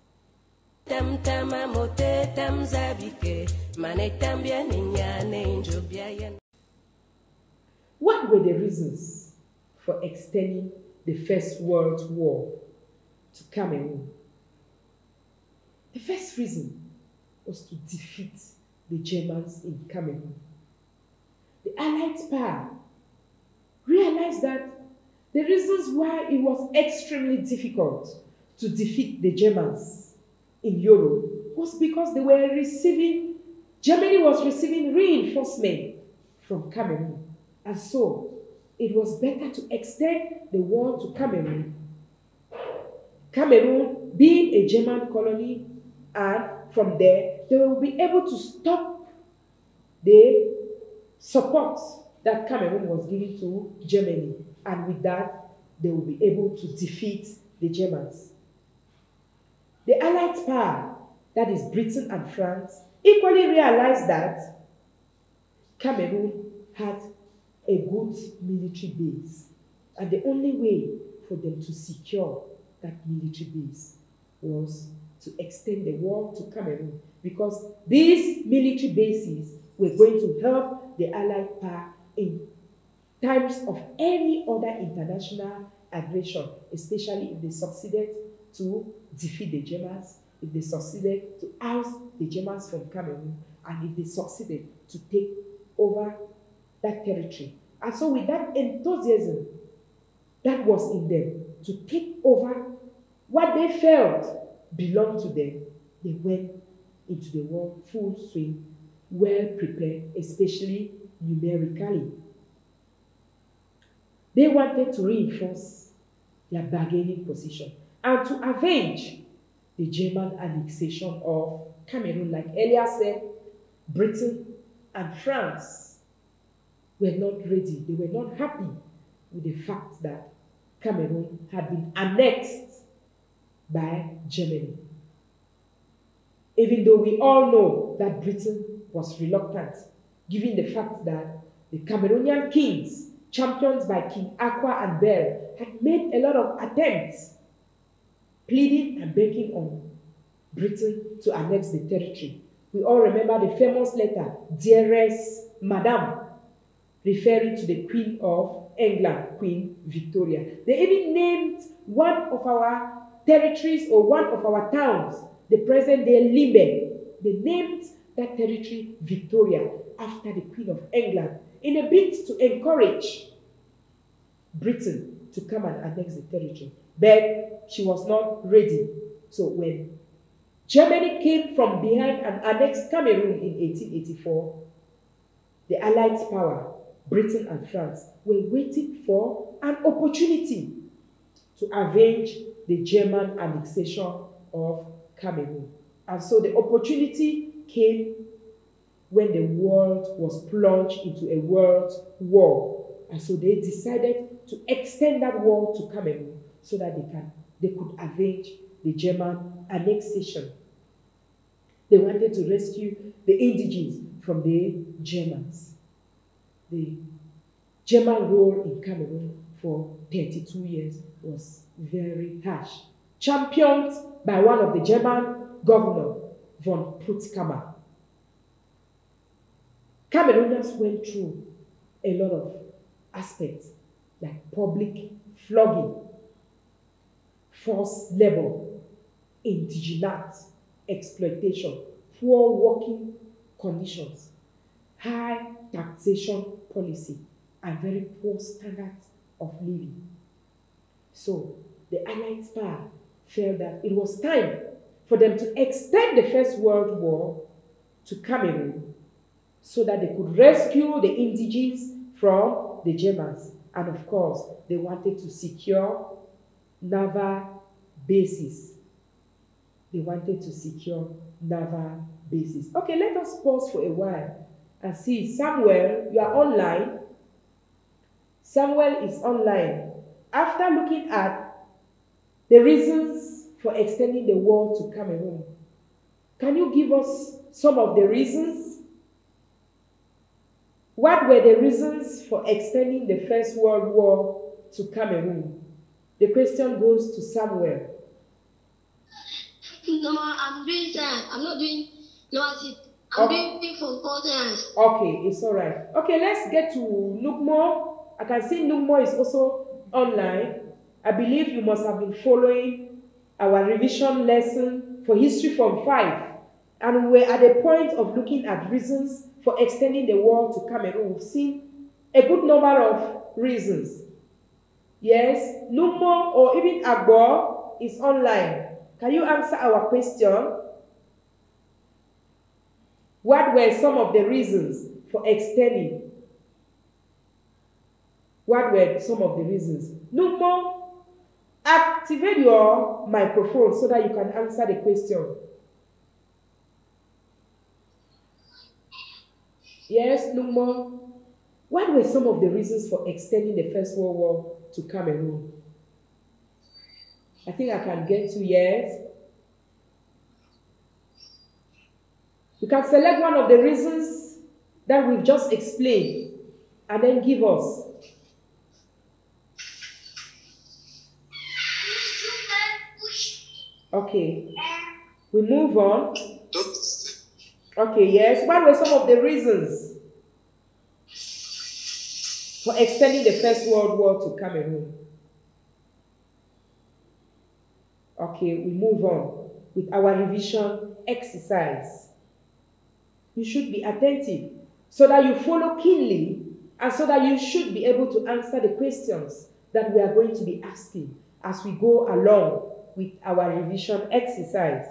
Speaker 2: What were the reasons for extending the First World War to Cameroon? The first reason was to defeat the Germans in Cameroon. The Allied power realized that the reasons why it was extremely difficult to defeat the Germans in Europe was because they were receiving, Germany was receiving reinforcement from Cameroon. And so it was better to extend the war to Cameroon. Cameroon being a German colony, and from there, they will be able to stop the support that Cameroon was giving to Germany. And with that, they will be able to defeat the Germans. The Allied power, that is Britain and France, equally realized that Cameroon had a good military base. And the only way for them to secure that military base was to extend the war to Cameroon, because these military bases were going to help the Allied power in times of any other international aggression, especially if they succeeded to defeat the Germans, if they succeeded to oust the Germans from Cameroon, and if they succeeded to take over that territory. And so with that enthusiasm that was in them to take over what they felt belonged to them, they went into the war full swing, well prepared, especially numerically. They wanted to reinforce their bargaining position and to avenge the German annexation of Cameroon. Like earlier said, Britain and France were not ready. They were not happy with the fact that Cameroon had been annexed by Germany. Even though we all know that Britain was reluctant, given the fact that the Cameroonian kings, championed by King Akwa and Bell, had made a lot of attempts, pleading and begging on Britain to annex the territory. We all remember the famous letter, Dearest Madame, referring to the Queen of England, Queen Victoria. They even named one of our territories or one of our towns, the present-day Limbe. They named that territory Victoria after the Queen of England in a bid to encourage Britain to come and annex the territory. But she was not ready. So when Germany came from behind and annexed Cameroon in eighteen eighty-four, the Allied power, Britain and France, were waiting for an opportunity to avenge the German annexation of Cameroon. And so the opportunity came when the world was plunged into a world war. And so they decided to extend that war to Cameroon so that they, can, they could avenge the German annexation. They wanted to rescue the indigenes from the Germans. The German rule in Cameroon for thirty-two years was very harsh, championed by one of the German governors, von Puttkamer. Cameroonians went through a lot of aspects like public flogging, forced labor, indigenous exploitation, poor working conditions, high taxation policy, and very poor standards of living. So the Allied power felt that it was time for them to extend the First World War to Cameroon so that they could rescue the indigenes from the Germans. And of course, they wanted to secure naval bases. They wanted to secure naval bases. Okay, let us pause for a while and see. Samuel, you are online. Samuel is online. After looking at the reasons for extending the war to Cameroon, can you give us some of the reasons? What were the reasons for extending the First World War to Cameroon? The question goes to Samuel.
Speaker 3: No, I'm doing science. I'm not doing logic. I'm okay. doing for all science.
Speaker 2: Okay, it's all right. Okay, let's get to Nukmo. I can see Nukmo is also online. I believe you must have been following our revision lesson for History Form five. And we were at the point of looking at reasons for extending the war to Cameroon. We've seen a good number of reasons. Yes, Nukmo or even Agbo is online. Can you answer our question? What were some of the reasons for extending? What were some of the reasons? Nukmo, activate your microphone so that you can answer the question. Yes, Nukmo. What were some of the reasons for extending the First World War to Cameroon? I think I can get to yes. You can select one of the reasons that we've just explained and then give us. Okay. We move on. Okay, yes. What were some of the reasons for extending the First World War to Cameroon? Okay, we move on with our revision exercise. You should be attentive so that you follow keenly and so that you should be able to answer the questions that we are going to be asking as we go along with our revision exercise.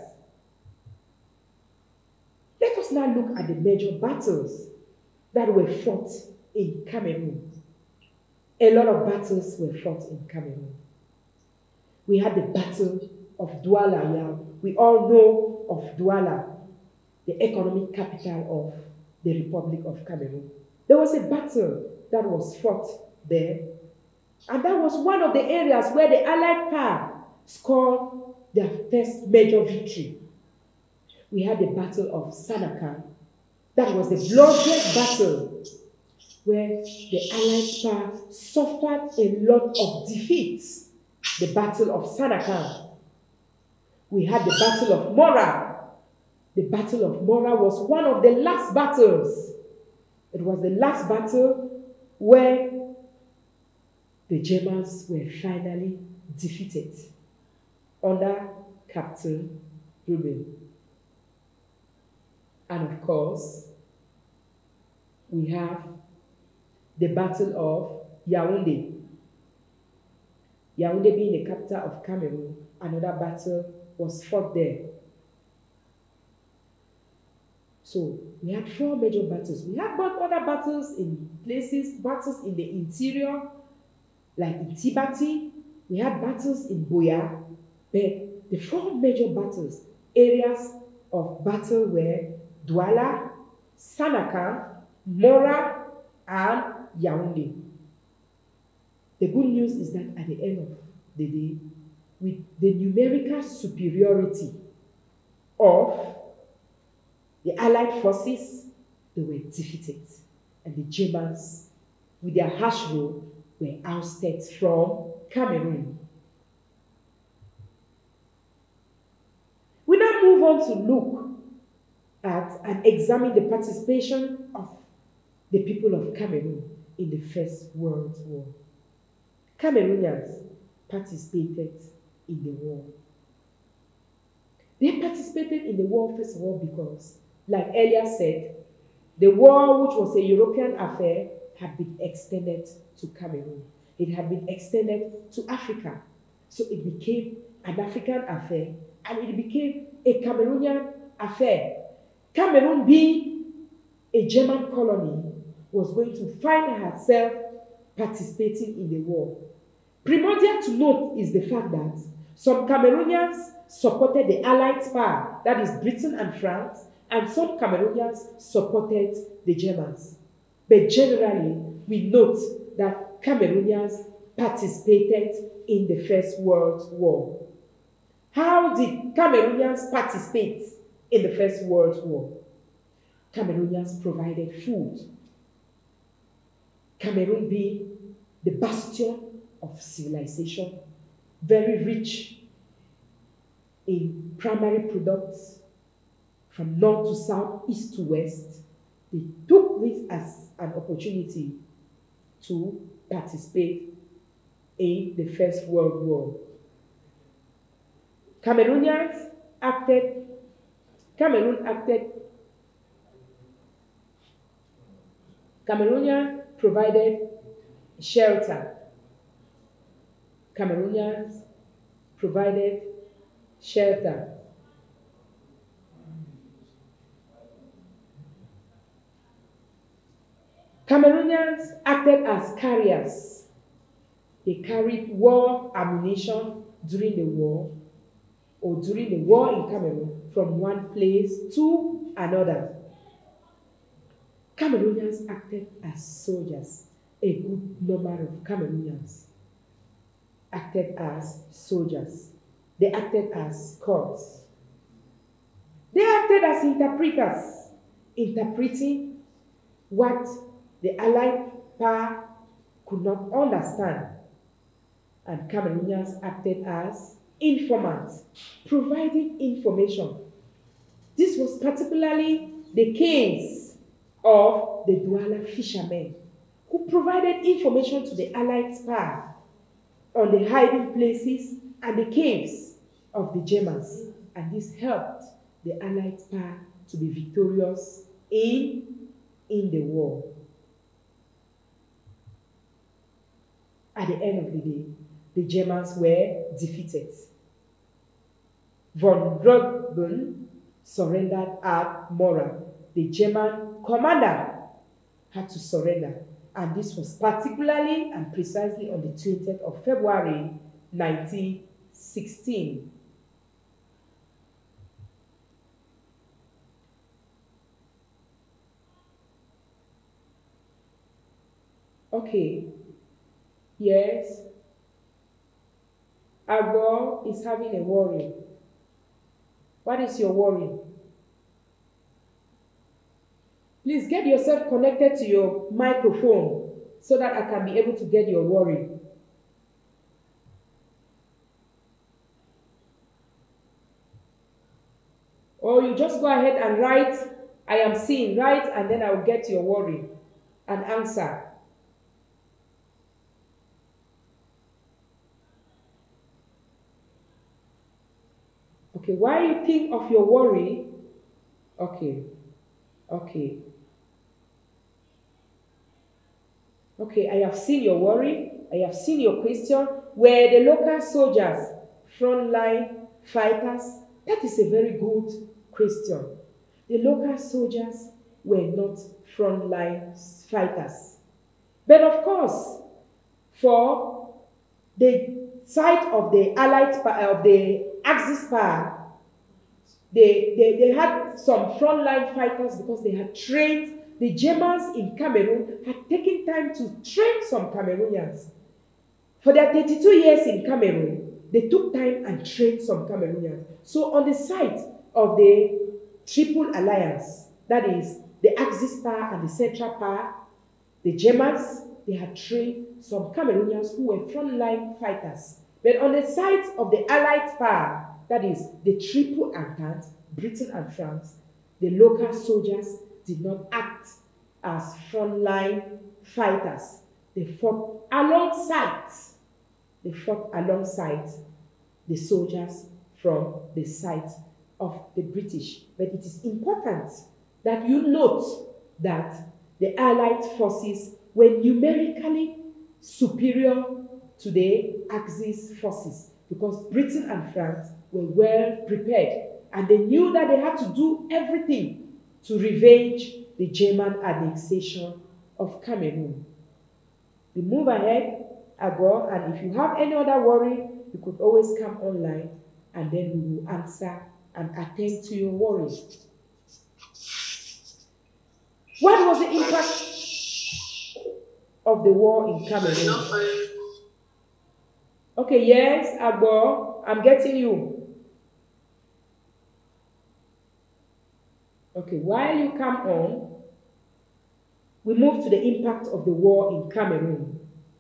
Speaker 2: Let us now look at the major battles that were fought in Cameroon. A lot of battles were fought in Cameroon. We had the Battle of Douala. Yeah. We all know of Douala, the economic capital of the Republic of Cameroon. There was a battle that was fought there, and that was one of the areas where the Allied power scored their first major victory. We had the Battle of Sanakam. That was the bloodiest battle where the Allied power suffered a lot of defeats. The Battle of Sanakam. We had the Battle of Mora. The Battle of Mora was one of the last battles. It was the last battle where the Germans were finally defeated under Captain Rubin. And of course, we have the Battle of Yaoundé. Yaoundé being the capital of Cameroon, another battle was fought there. So we had four major battles. We had both other battles in places, battles in the interior, like in Tibati. We had battles in Boya. But the four major battles, areas of battle were Douala, Sanakam, Mora, and Yaoundé. The good news is that at the end of the day, with the numerical superiority of the Allied forces, they were defeated. And the Germans, with their harsh rule, were ousted from Cameroon. We now move on to look at and examine the participation of the people of Cameroon in the First World War. Cameroonians participated in the war. They participated in the war, first of all, because, like earlier said, the war, which was a European affair, had been extended to Cameroon. It had been extended to Africa. So it became an African affair, and it became a Cameroonian affair. Cameroon, being a German colony, was going to find herself participating in the war. Primordial to note is the fact that some Cameroonians supported the Allied power, that is Britain and France, and some Cameroonians supported the Germans. But generally, we note that Cameroonians participated in the First World War. How did Cameroonians participate in the First World War? Cameroonians provided food. Cameroon being the bastion of civilization, very rich in primary products from north to south, east to west. They took this as an opportunity to participate in the First World War. Cameroonians acted, Cameroon acted, Cameroonians provided shelter. Cameroonians provided shelter. Cameroonians acted as carriers. They carried war ammunition during the war or during the war in Cameroon from one place to another. Cameroonians acted as soldiers. A good number of Cameroonians acted as soldiers. They acted as scouts. They acted as interpreters, interpreting what the Allied power could not understand. And Cameroonians acted as informants, providing information. This was particularly the case of the Douala fishermen, who provided information to the Allied power on the hiding places and the caves of the Germans. And this helped the Allied power to be victorious in, in the war. At the end of the day, the Germans were defeated. Von Rotben surrendered at Mora. The German commander had to surrender. And this was particularly and precisely on the twentieth of February, nineteen sixteen. Okay. Yes. Agbo is having a worry. What is your worry? Please get yourself connected to your microphone so that I can be able to get your worry. Or you just go ahead and write, I am seeing, write, and then I will get your worry and answer. Okay, while you think of your worry, okay, okay. Okay, I have seen your worry, I have seen your question. Were the local soldiers frontline fighters? That is a very good question. The local soldiers were not frontline fighters. But of course, for the side of the Allied of the Axis power, they, they, they had some frontline fighters because they had trained. The Germans in Cameroon had taken time to train some Cameroonians. For their thirty-two years in Cameroon, they took time and trained some Cameroonians. So on the side of the Triple Alliance, that is the Axis power and the Central power, the Germans, they had trained some Cameroonians who were frontline fighters. But on the side of the Allied power, that is the Triple Entente, Britain and France, the local soldiers did not act as frontline fighters. They fought alongside, they fought alongside the soldiers from the side of the British. But it is important that you note that the Allied forces were numerically superior to the Axis forces because Britain and France were well prepared and they knew that they had to do everything to revenge the German annexation of Cameroon. We move ahead, Agbo, and if you have any other worry, you could always come online and then we will answer and attend to your worry. What was the impact of the war in Cameroon? Okay, yes, Agbo, I'm getting you. Okay, while you come on, we move to the impact of the war in Cameroon.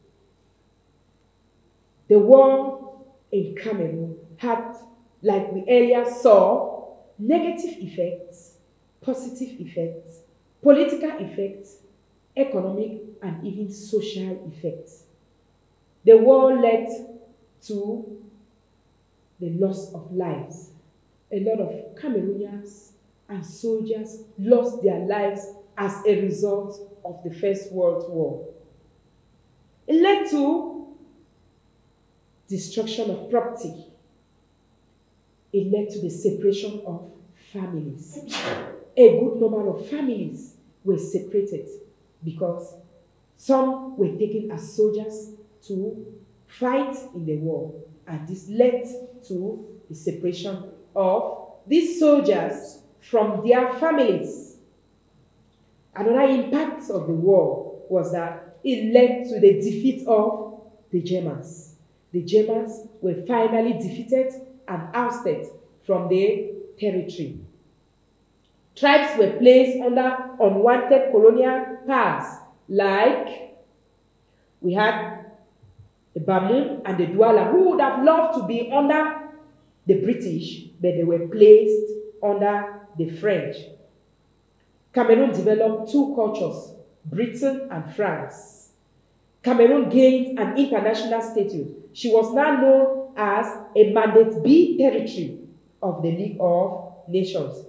Speaker 2: The war in Cameroon had, like we earlier saw, negative effects, positive effects, political effects, economic and even social effects. The war led to the loss of lives. A lot of Cameroonians and soldiers lost their lives as a result of the First World War. It led to destruction of property. It led to the separation of families. A good number of families were separated because some were taken as soldiers to fight in the war, and this led to the separation of these soldiers from their families. Another impact of the war was that it led to the defeat of the Germans. The Germans were finally defeated and ousted from their territory. Tribes were placed under unwanted colonial powers, like we had the Bamoun and the Douala, who would have loved to be under the British, but they were placed under the French. Cameroon developed two cultures, Britain and France. Cameroon gained an international status. She was now known as a Mandate B territory of the League of Nations.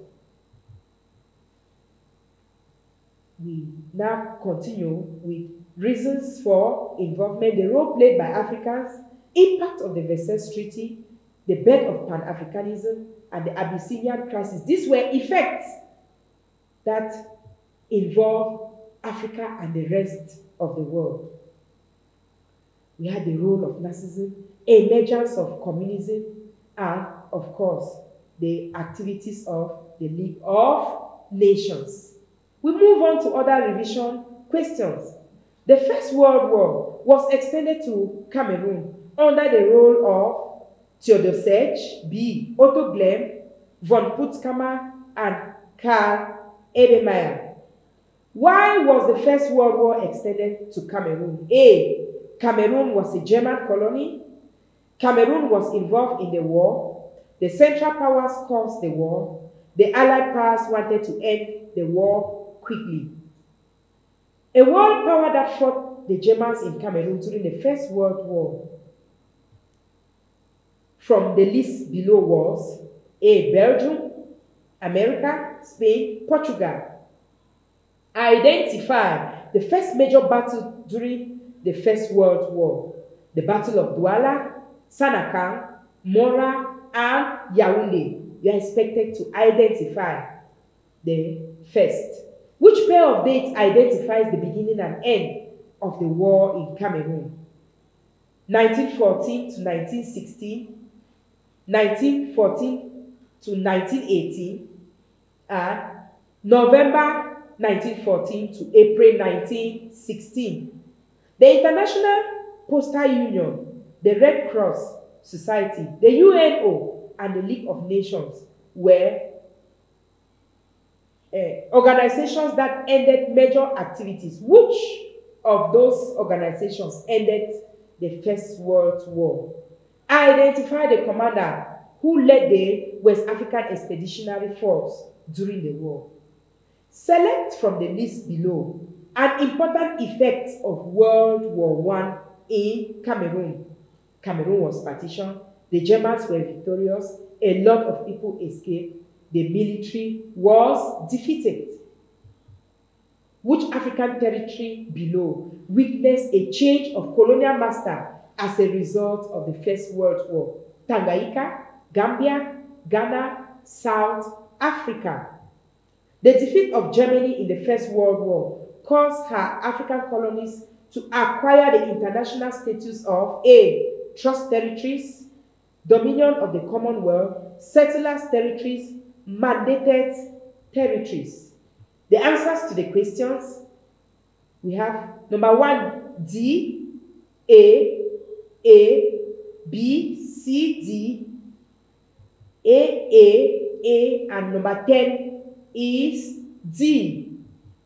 Speaker 2: We now continue with reasons for involvement, the role played by Africans, impact of the Versailles Treaty, the birth of Pan-Africanism, and the Abyssinian crisis. These were effects that involved Africa and the rest of the world. We had the role of Nazism, emergence of communism, and, of course, the activities of the League of Nations. We move on to other revision questions. The First World War was extended to Cameroon under the rule of Theodosej B. Otto Glem, von Puttkamer, and Karl Ebemeyer. Why was the First World War extended to Cameroon? A. Cameroon was a German colony. Cameroon was involved in the war. The Central Powers caused the war. The Allied powers wanted to end the war quickly. A world power that fought the Germans in Cameroon during the First World War. From the list below was A. Belgium, America, Spain, Portugal. Identify the first major battle during the First World War. The Battle of Douala, Sanakang, Mora, and Yaoundé. You are expected to identify the first. Which pair of dates identifies the beginning and end of the war in Cameroon? nineteen fourteen to nineteen sixteen, nineteen fourteen to nineteen eighteen, and November nineteen fourteen to April nineteen sixteen. The International Postal Union, the Red Cross Society, the U N O, and the League of Nations were uh, organizations that ended major activities. Which of those organizations ended the First World War? Identify the commander who led the West African Expeditionary Force during the war. Select from the list below an important effect of World War One in Cameroon. Cameroon was partitioned. The Germans were victorious. A lot of people escaped. The military was defeated. Which African territory below witnessed a change of colonial master as a result of the First World War? Tanganyika, Gambia, Ghana, South Africa. The defeat of Germany in the First World War caused her African colonies to acquire the international status of A. Trust territories, dominion of the Commonwealth, settlers territories, mandated territories. The answers to the questions, we have number one, D, A, A, B, C, D, A, A, A, and number ten is D.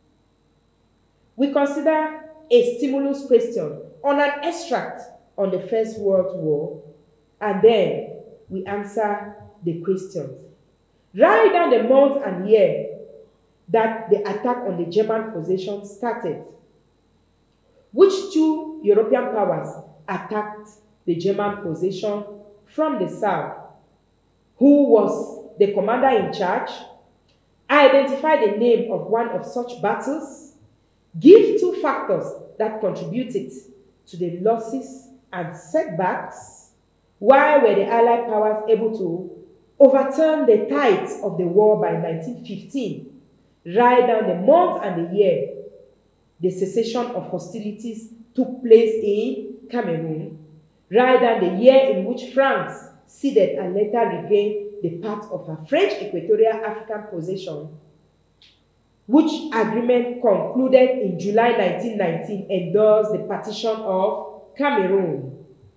Speaker 2: We consider a stimulus question on an extract on the First World War, and then we answer the questions. Write down the month and year that the attack on the German possession started. Which two European powers attacked the German possession from the south? Who was the commander in charge? Identify the name of one of such battles. Give two factors that contributed to the losses and setbacks. Why were the Allied powers able to overturn the tides of the war by nineteen fifteen? Write down the month and the year the cessation of hostilities took place in Cameroon. Write down the year in which France ceded and later regained the part of her French Equatorial African possession. Which agreement concluded in July nineteen nineteen endorsed the partition of Cameroon?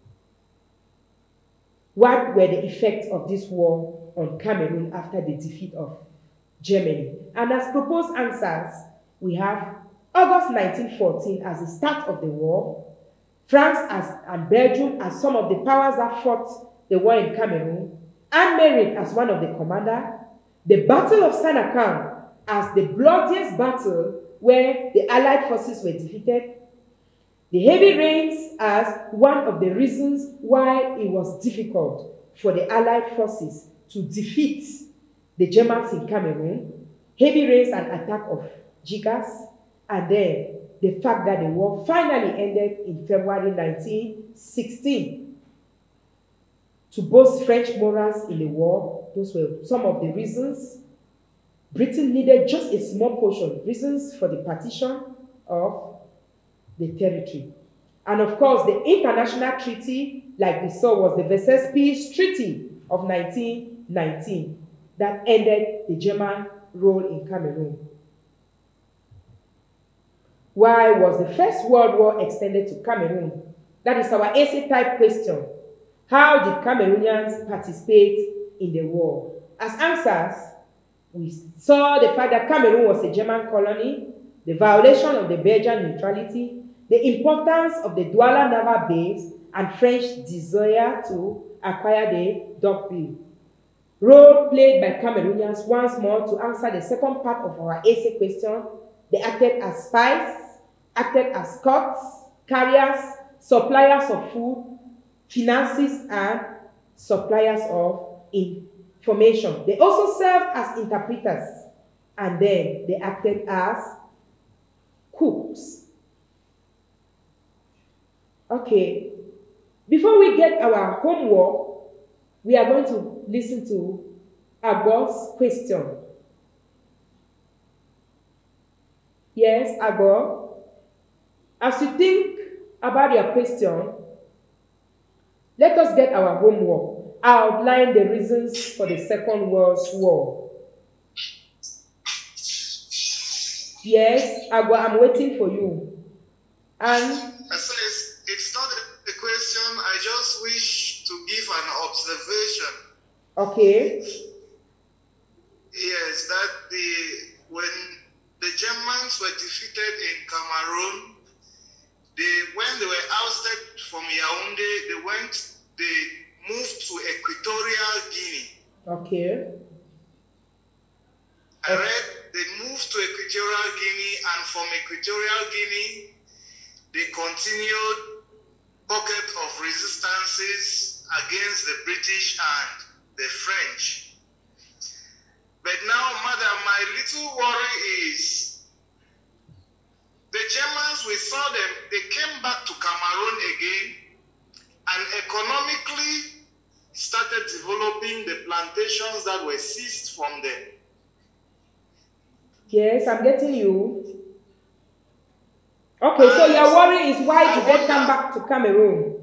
Speaker 2: What were the effects of this war on Cameroon after the defeat of Germany? And as proposed answers, we have August nineteen fourteen as the start of the war, France as, and Belgium as some of the powers that fought the war in Cameroon, Anne-Marie as one of the commanders, the Battle of Sanakang as the bloodiest battle where the Allied forces were defeated, the heavy rains as one of the reasons why it was difficult for the Allied forces to defeat the Germans in Cameroon, heavy rains and attack of Jigas, and then the fact that the war finally ended in February nineteen sixteen. To boast French morals in the war, those were some of the reasons. Britain needed just a small portion, reasons for the partition of the territory. And of course, the international treaty, like we saw, was the Versailles Peace Treaty of nineteen nineteen that ended the German rule in Cameroon. Why was the First World War extended to Cameroon? That is our essay type question. How did Cameroonians participate in the war? As answers, we saw the fact that Cameroon was a German colony, the violation of the Belgian neutrality, the importance of the Douala naval base, and French desire to acquire the Deauville. Role played by Cameroonians once more to answer the second part of our essay question. They acted as spies, acted as scouts, carriers, suppliers of food, finances, and suppliers of information. They also served as interpreters, and then they acted as cooks. Okay, before we get our homework, we are going to listen to Agbo's question. Yes, Agbo, as you think about your question, let us get our homework. I outline the reasons for the Second World War. Yes, Agbo, I'm waiting for you. And
Speaker 4: It's, it's not a question, I just wish to give an observation.
Speaker 2: Okay.
Speaker 4: Yes, that the when the Germans were defeated in Cameroon, they when they were ousted from Yaoundé, they went, they moved to Equatorial Guinea.
Speaker 2: Okay.
Speaker 4: I read they moved to Equatorial Guinea, and from Equatorial Guinea, they continued pocket of resistances against the British and the French. But now, madam, my little worry is the Germans, we saw them, they came back to Cameroon again and economically started developing the plantations that were seized from them.
Speaker 2: Yes, I'm getting you. Okay, so your worry is why did they come back to Cameroon?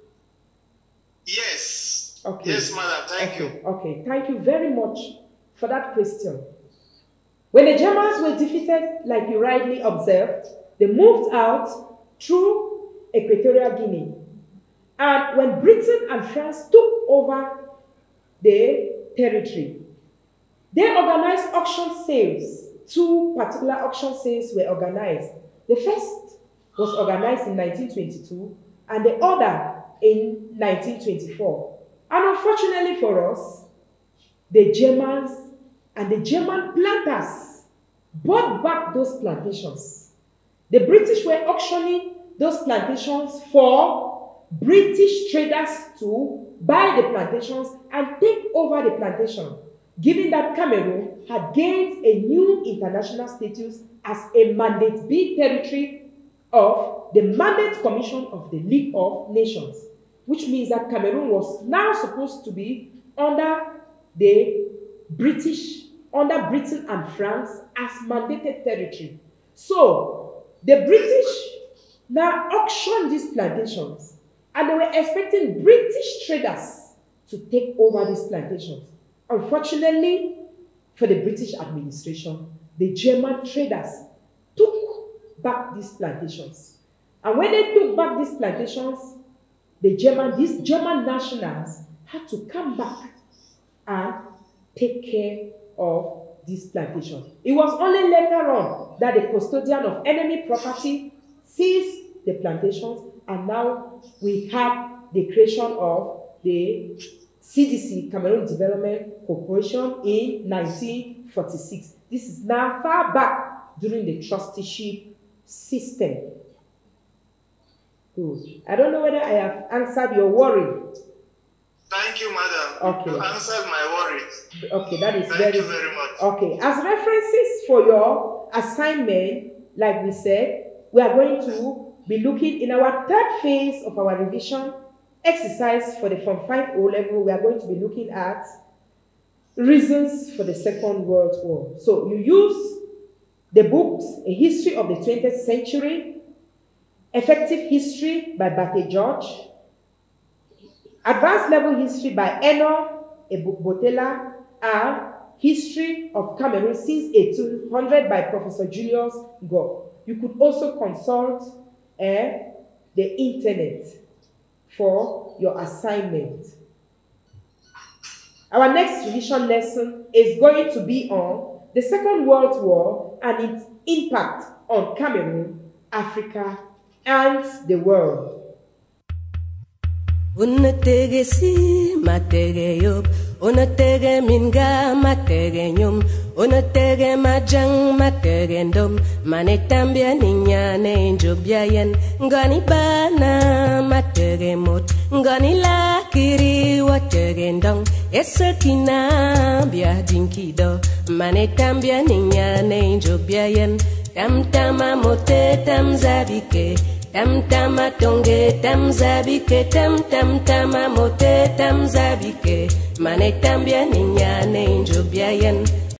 Speaker 4: Yes.
Speaker 2: Okay.
Speaker 4: Yes, madam, thank
Speaker 2: okay.
Speaker 4: you.
Speaker 2: Okay, thank you very much for that question. When the Germans were defeated, like you rightly observed, they moved out through Equatorial Guinea. And when Britain and France took over the territory, they organized auction sales. Two particular auction sales were organized. The first was organized in nineteen twenty-two and the other in nineteen twenty-four. And unfortunately for us, the Germans and the German planters bought back those plantations. The British were auctioning those plantations for British traders to buy the plantations and take over the plantation, given that Cameroon had gained a new international status as a Mandate B territory of the Mandate Commission of the League of Nations, which means that Cameroon was now supposed to be under the British, under Britain and France as mandated territory. So, the British now auctioned these plantations, and they were expecting British traders to take over these plantations. Unfortunately, for the British administration, the German traders took back these plantations. And when they took back these plantations, the German, these German nationals had to come back and take care of these plantations. It was only later on that the custodian of enemy property seized the plantations, and now we have the creation of the C D C, Cameroon Development Corporation, in nineteen forty-six. This is now far back during the trusteeship system. Good. I don't know whether I have answered your worry.
Speaker 4: Thank you, madam.
Speaker 2: Okay.
Speaker 4: You answered my worries.
Speaker 2: Okay, that is
Speaker 4: Thank
Speaker 2: very
Speaker 4: you very much.
Speaker 2: Okay, as references for your assignment, like we said, we are going to be looking in our third phase of our revision exercise for the Form five O level. We are going to be looking at reasons for the Second World War. So you use the books, A History of the twentieth Century, Effective History by Bate George, Advanced Level History by Eno Botela, and History of Cameroon since eighteen hundred by Professor Julius Gore. You could also consult uh, the internet for your assignment. Our next revision lesson is going to be on the Second World War and its impact on Cameroon, Africa, and the world.
Speaker 5: Unatege si matege yop, unatege minga matege nyum, unatege majang matege ndom, manetambia ninya ne injobia yen, ngani bana matege mot, ngani lakiri watege ndong, esakina bia dinkido, manetambia ninya ne injobia yen, tam tama mote tam zabike. Tam tama tonge tam zabike tam tam tama mote tam zabike mane tambia ninya ne injobia yen